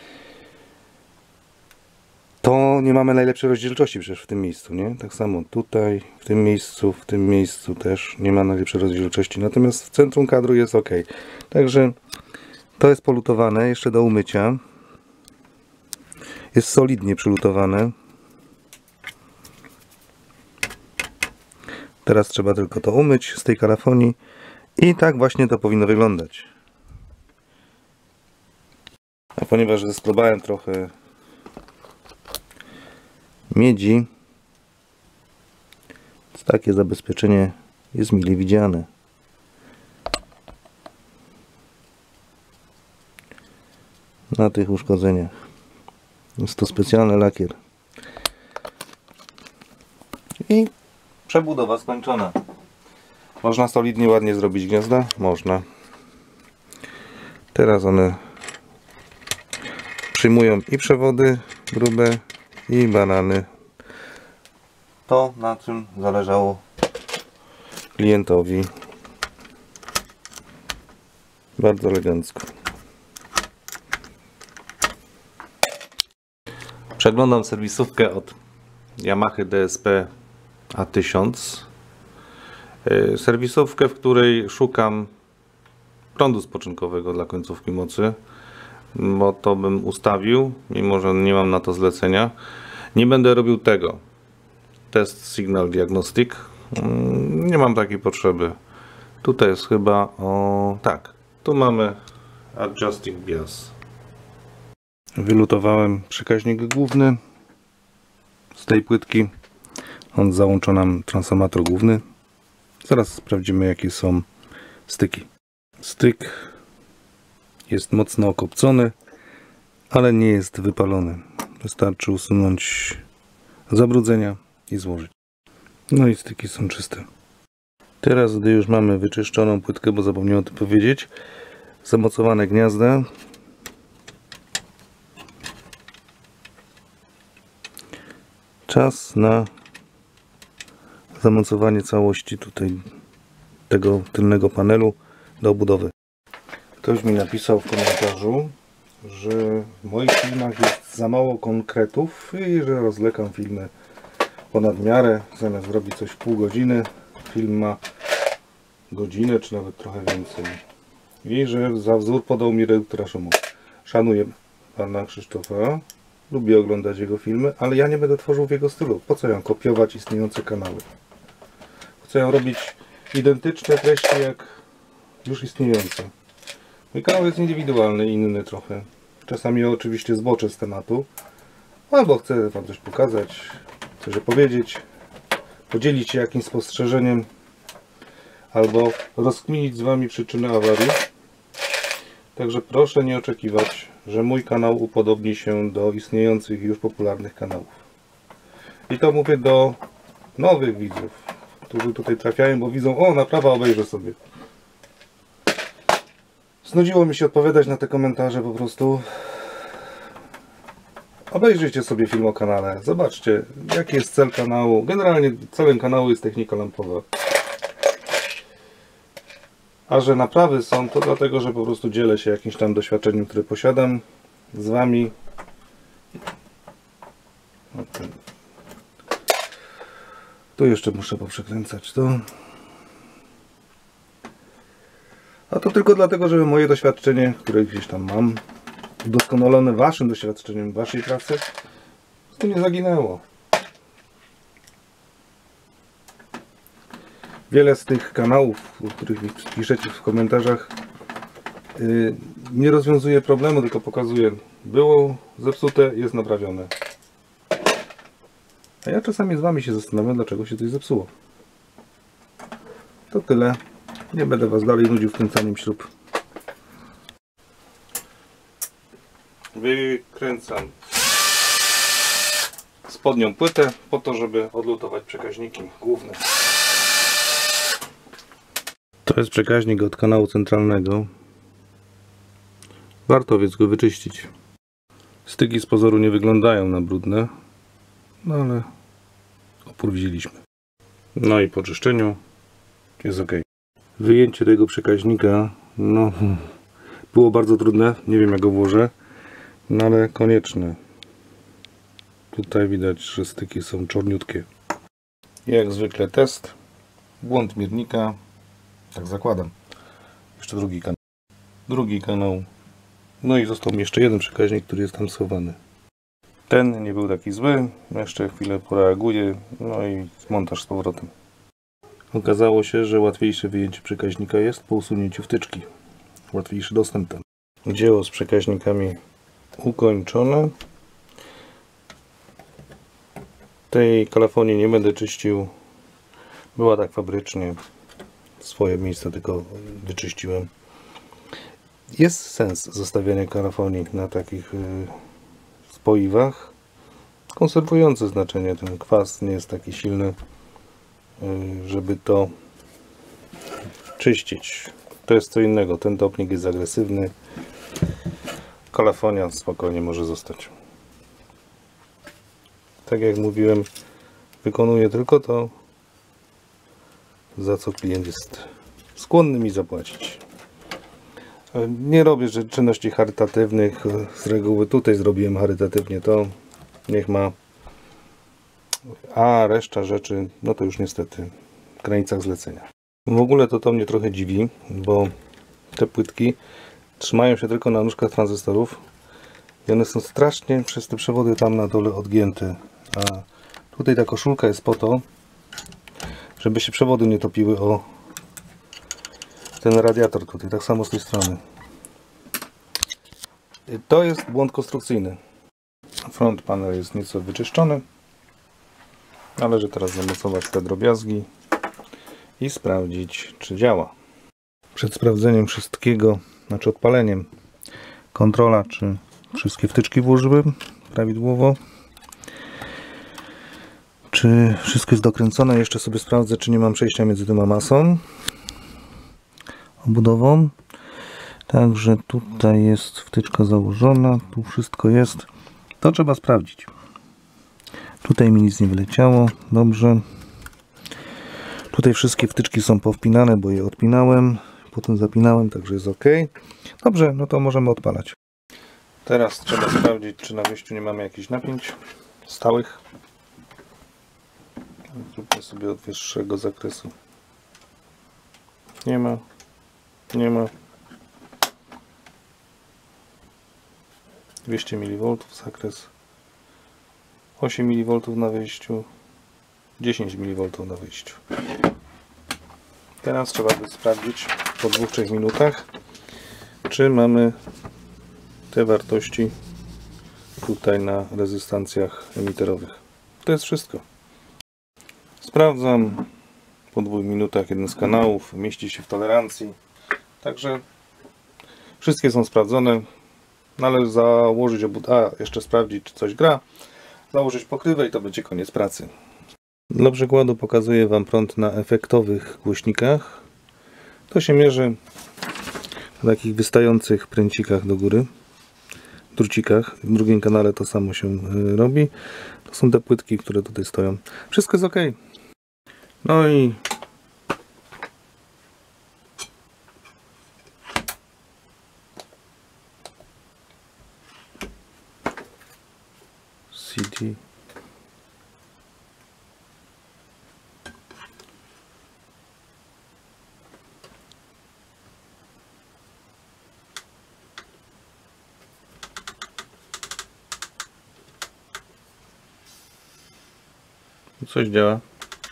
to nie mamy najlepszej rozdzielczości przecież w tym miejscu, nie? Tak samo tutaj, w tym miejscu, w tym miejscu też nie ma najlepszej rozdzielczości, natomiast w centrum kadru jest ok. Także to jest polutowane jeszcze do umycia. Jest solidnie przylutowane. Teraz trzeba tylko to umyć z tej kalafonii i tak właśnie to powinno wyglądać. A ponieważ zeskrobałem trochę miedzi, takie zabezpieczenie jest mile widziane. Na tych uszkodzeniach. Jest to specjalny lakier. I Przebudowa skończona. Można solidnie, ładnie zrobić gniazda? Można. Teraz one przyjmują i przewody grube, i banany. To, na czym zależało Klientowi. Bardzo elegancko. Przeglądam serwisówkę od Yamaha D S P A tysiąc. Serwisówkę, w której szukam prądu spoczynkowego dla końcówki mocy, bo to bym ustawił, mimo że nie mam na to zlecenia. Nie będę robił tego. Test Signal Diagnostic. Nie mam takiej potrzeby. Tutaj jest chyba o tak. Tu mamy Adjusting Bias. Wylutowałem przekaźnik główny z tej płytki. On załącza nam transformator główny. Zaraz sprawdzimy, jakie są styki. Styk jest mocno okopcony, ale nie jest wypalony. Wystarczy usunąć zabrudzenia i złożyć. No i styki są czyste. Teraz, gdy już mamy wyczyszczoną płytkę, bo zapomniałem o tym powiedzieć, zamocowane gniazda, czas na zamocowanie całości tutaj tego tylnego panelu do obudowy. Ktoś mi napisał w komentarzu, że w moich filmach jest za mało konkretów i że rozlekam filmy ponad miarę, zamiast zrobić coś w pół godziny, film ma godzinę czy nawet trochę więcej. I że za wzór podał mi reduktora szumu. Szanuję pana Krzysztofa, lubię oglądać jego filmy, ale ja nie będę tworzył w jego stylu. Po co ją kopiować istniejące kanały? Po co ją robić identyczne treści jak już istniejące? Mój kanał jest indywidualny, inny trochę. Czasami oczywiście zboczę z tematu, albo chcę wam coś pokazać, coś opowiedzieć, podzielić się jakimś spostrzeżeniem, albo rozkminić z wami przyczynę awarii. Także proszę nie oczekiwać, że mój kanał upodobni się do istniejących już popularnych kanałów. I to mówię do nowych widzów, którzy tutaj trafiają, bo widzą, o, naprawa, obejrzę sobie. Znudziło mi się odpowiadać na te komentarze po prostu. Obejrzyjcie sobie film o kanale, zobaczcie, jaki jest cel kanału. Generalnie celem kanału jest technika lampowa. A że naprawy są, to dlatego, że po prostu dzielę się jakimś tam doświadczeniem, które posiadam z wami. Tu jeszcze muszę poprzekręcać to. A to tylko dlatego, żeby moje doświadczenie, które gdzieś tam mam, udoskonalone waszym doświadczeniem, waszej pracy, to nie zaginęło. Wiele z tych kanałów, o których piszecie w komentarzach, yy, nie rozwiązuje problemu, tylko pokazuje, było zepsute, jest naprawione. A ja czasami z wami się zastanawiam, dlaczego się coś zepsuło. To tyle. Nie będę was dalej nudził wkręcaniem śrub. Wykręcam spodnią płytę po to, żeby odlutować przekaźniki główne. To jest przekaźnik od kanału centralnego. Warto więc go wyczyścić. Styki z pozoru nie wyglądają na brudne, no ale opór widzieliśmy. No i po czyszczeniu jest ok. Wyjęcie tego przekaźnika, no, było bardzo trudne, nie wiem jak go włożę, no ale konieczne. Tutaj widać, że styki są czarniutkie. Jak zwykle test, błąd miernika, tak zakładam. Jeszcze drugi kanał. Drugi kanał. No i został mi jeszcze jeden przekaźnik, który jest tam schowany. Ten nie był taki zły, jeszcze chwilę poreaguję, no i montaż z powrotem. Okazało się, że łatwiejsze wyjęcie przekaźnika jest po usunięciu wtyczki. Łatwiejszy dostęp tam. Dzieło z przekaźnikami ukończone. Tej kalafonii nie będę czyścił. Była tak fabrycznie. Swoje miejsce tylko wyczyściłem. Jest sens zostawiania kalafonii na takich yy, spoiwach. Konserwujące znaczenie. Ten kwas nie jest taki silny. żeby to czyścić. To jest co innego. Ten topnik jest agresywny. Kalafonia spokojnie może zostać. Tak jak mówiłem, wykonuję tylko to, za co klient jest skłonny mi zapłacić. Nie robię czynności charytatywnych z reguły. Tutaj zrobiłem charytatywnie to. Niech ma. A reszta rzeczy, no to już niestety w granicach zlecenia. W ogóle to to mnie trochę dziwi, bo te płytki trzymają się tylko na nóżkach tranzystorów i one są strasznie przez te przewody tam na dole odgięte. A tutaj ta koszulka jest po to, żeby się przewody nie topiły o ten radiator tutaj, tak samo z tej strony. To jest błąd konstrukcyjny. Front panel jest nieco wyczyszczony. Należy teraz zamocować te drobiazgi i sprawdzić, czy działa. Przed sprawdzeniem wszystkiego, znaczy odpaleniem, kontrola, czy wszystkie wtyczki włożyły prawidłowo, czy wszystko jest dokręcone. Jeszcze sobie sprawdzę, czy nie mam przejścia między tym a masą, obudową. Także tutaj jest wtyczka założona, tu wszystko jest. To trzeba sprawdzić. Tutaj mi nic nie wyleciało, dobrze. Tutaj wszystkie wtyczki są powpinane, bo je odpinałem, potem zapinałem, także jest ok. Dobrze, no to możemy odpalać. Teraz trzeba sprawdzić, czy na wyjściu nie mamy jakichś napięć stałych. Zróbmy sobie od wyższego zakresu. Nie ma, nie ma. dwieście miliwoltów zakres. osiem miliwoltów na wyjściu. dziesięć miliwoltów na wyjściu. Teraz trzeba by sprawdzić po dwóch trzech minutach, czy mamy te wartości tutaj na rezystancjach emiterowych. To jest wszystko. Sprawdzam po dwóch minutach. Jeden z kanałów mieści się w tolerancji. Także wszystkie są sprawdzone. Należy założyć obud... A, jeszcze sprawdzić, czy coś gra. Założyć pokrywę i to będzie koniec pracy. Dla przykładu pokazuję Wam prąd na efektowych głośnikach. To się mierzy w takich wystających pręcikach do góry. Drucikach. W drugim kanale to samo się robi. To są te płytki, które tutaj stoją. Wszystko jest ok. No i C D. Coś działa.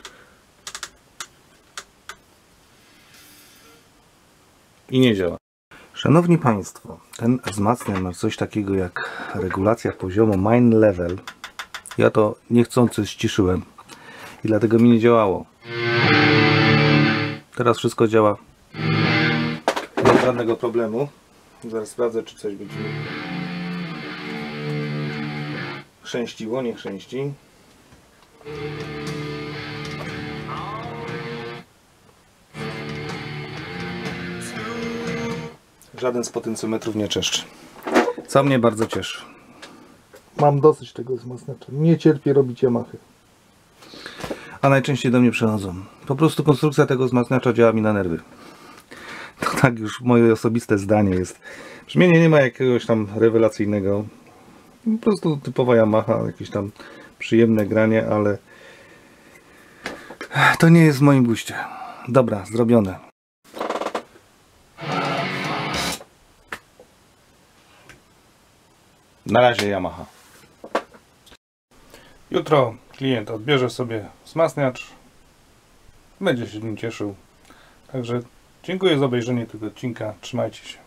I nie działa. Szanowni Państwo, ten wzmacniacz ma coś takiego jak regulacja poziomu main level. Ja to niechcący ściszyłem i dlatego mi nie działało. Teraz wszystko działa bez żadnego problemu. Zaraz sprawdzę, czy coś będzie chrzęściło, nie chrzęści. Żaden z potencjometrów nie czeszczy. Co mnie bardzo cieszy. Mam dosyć tego wzmacniacza. Nie cierpię robić Yamahy. A najczęściej do mnie przychodzą. Po prostu konstrukcja tego wzmacniacza działa mi na nerwy. To tak już moje osobiste zdanie jest. Brzmienie nie ma jakiegoś tam rewelacyjnego. Po prostu typowa Yamaha, jakieś tam przyjemne granie, ale to nie jest w moim guście. Dobra, zrobione. Na razie Yamaha. Jutro klient odbierze sobie wzmacniacz. Będzie się nim cieszył. Także dziękuję za obejrzenie tego odcinka. Trzymajcie się.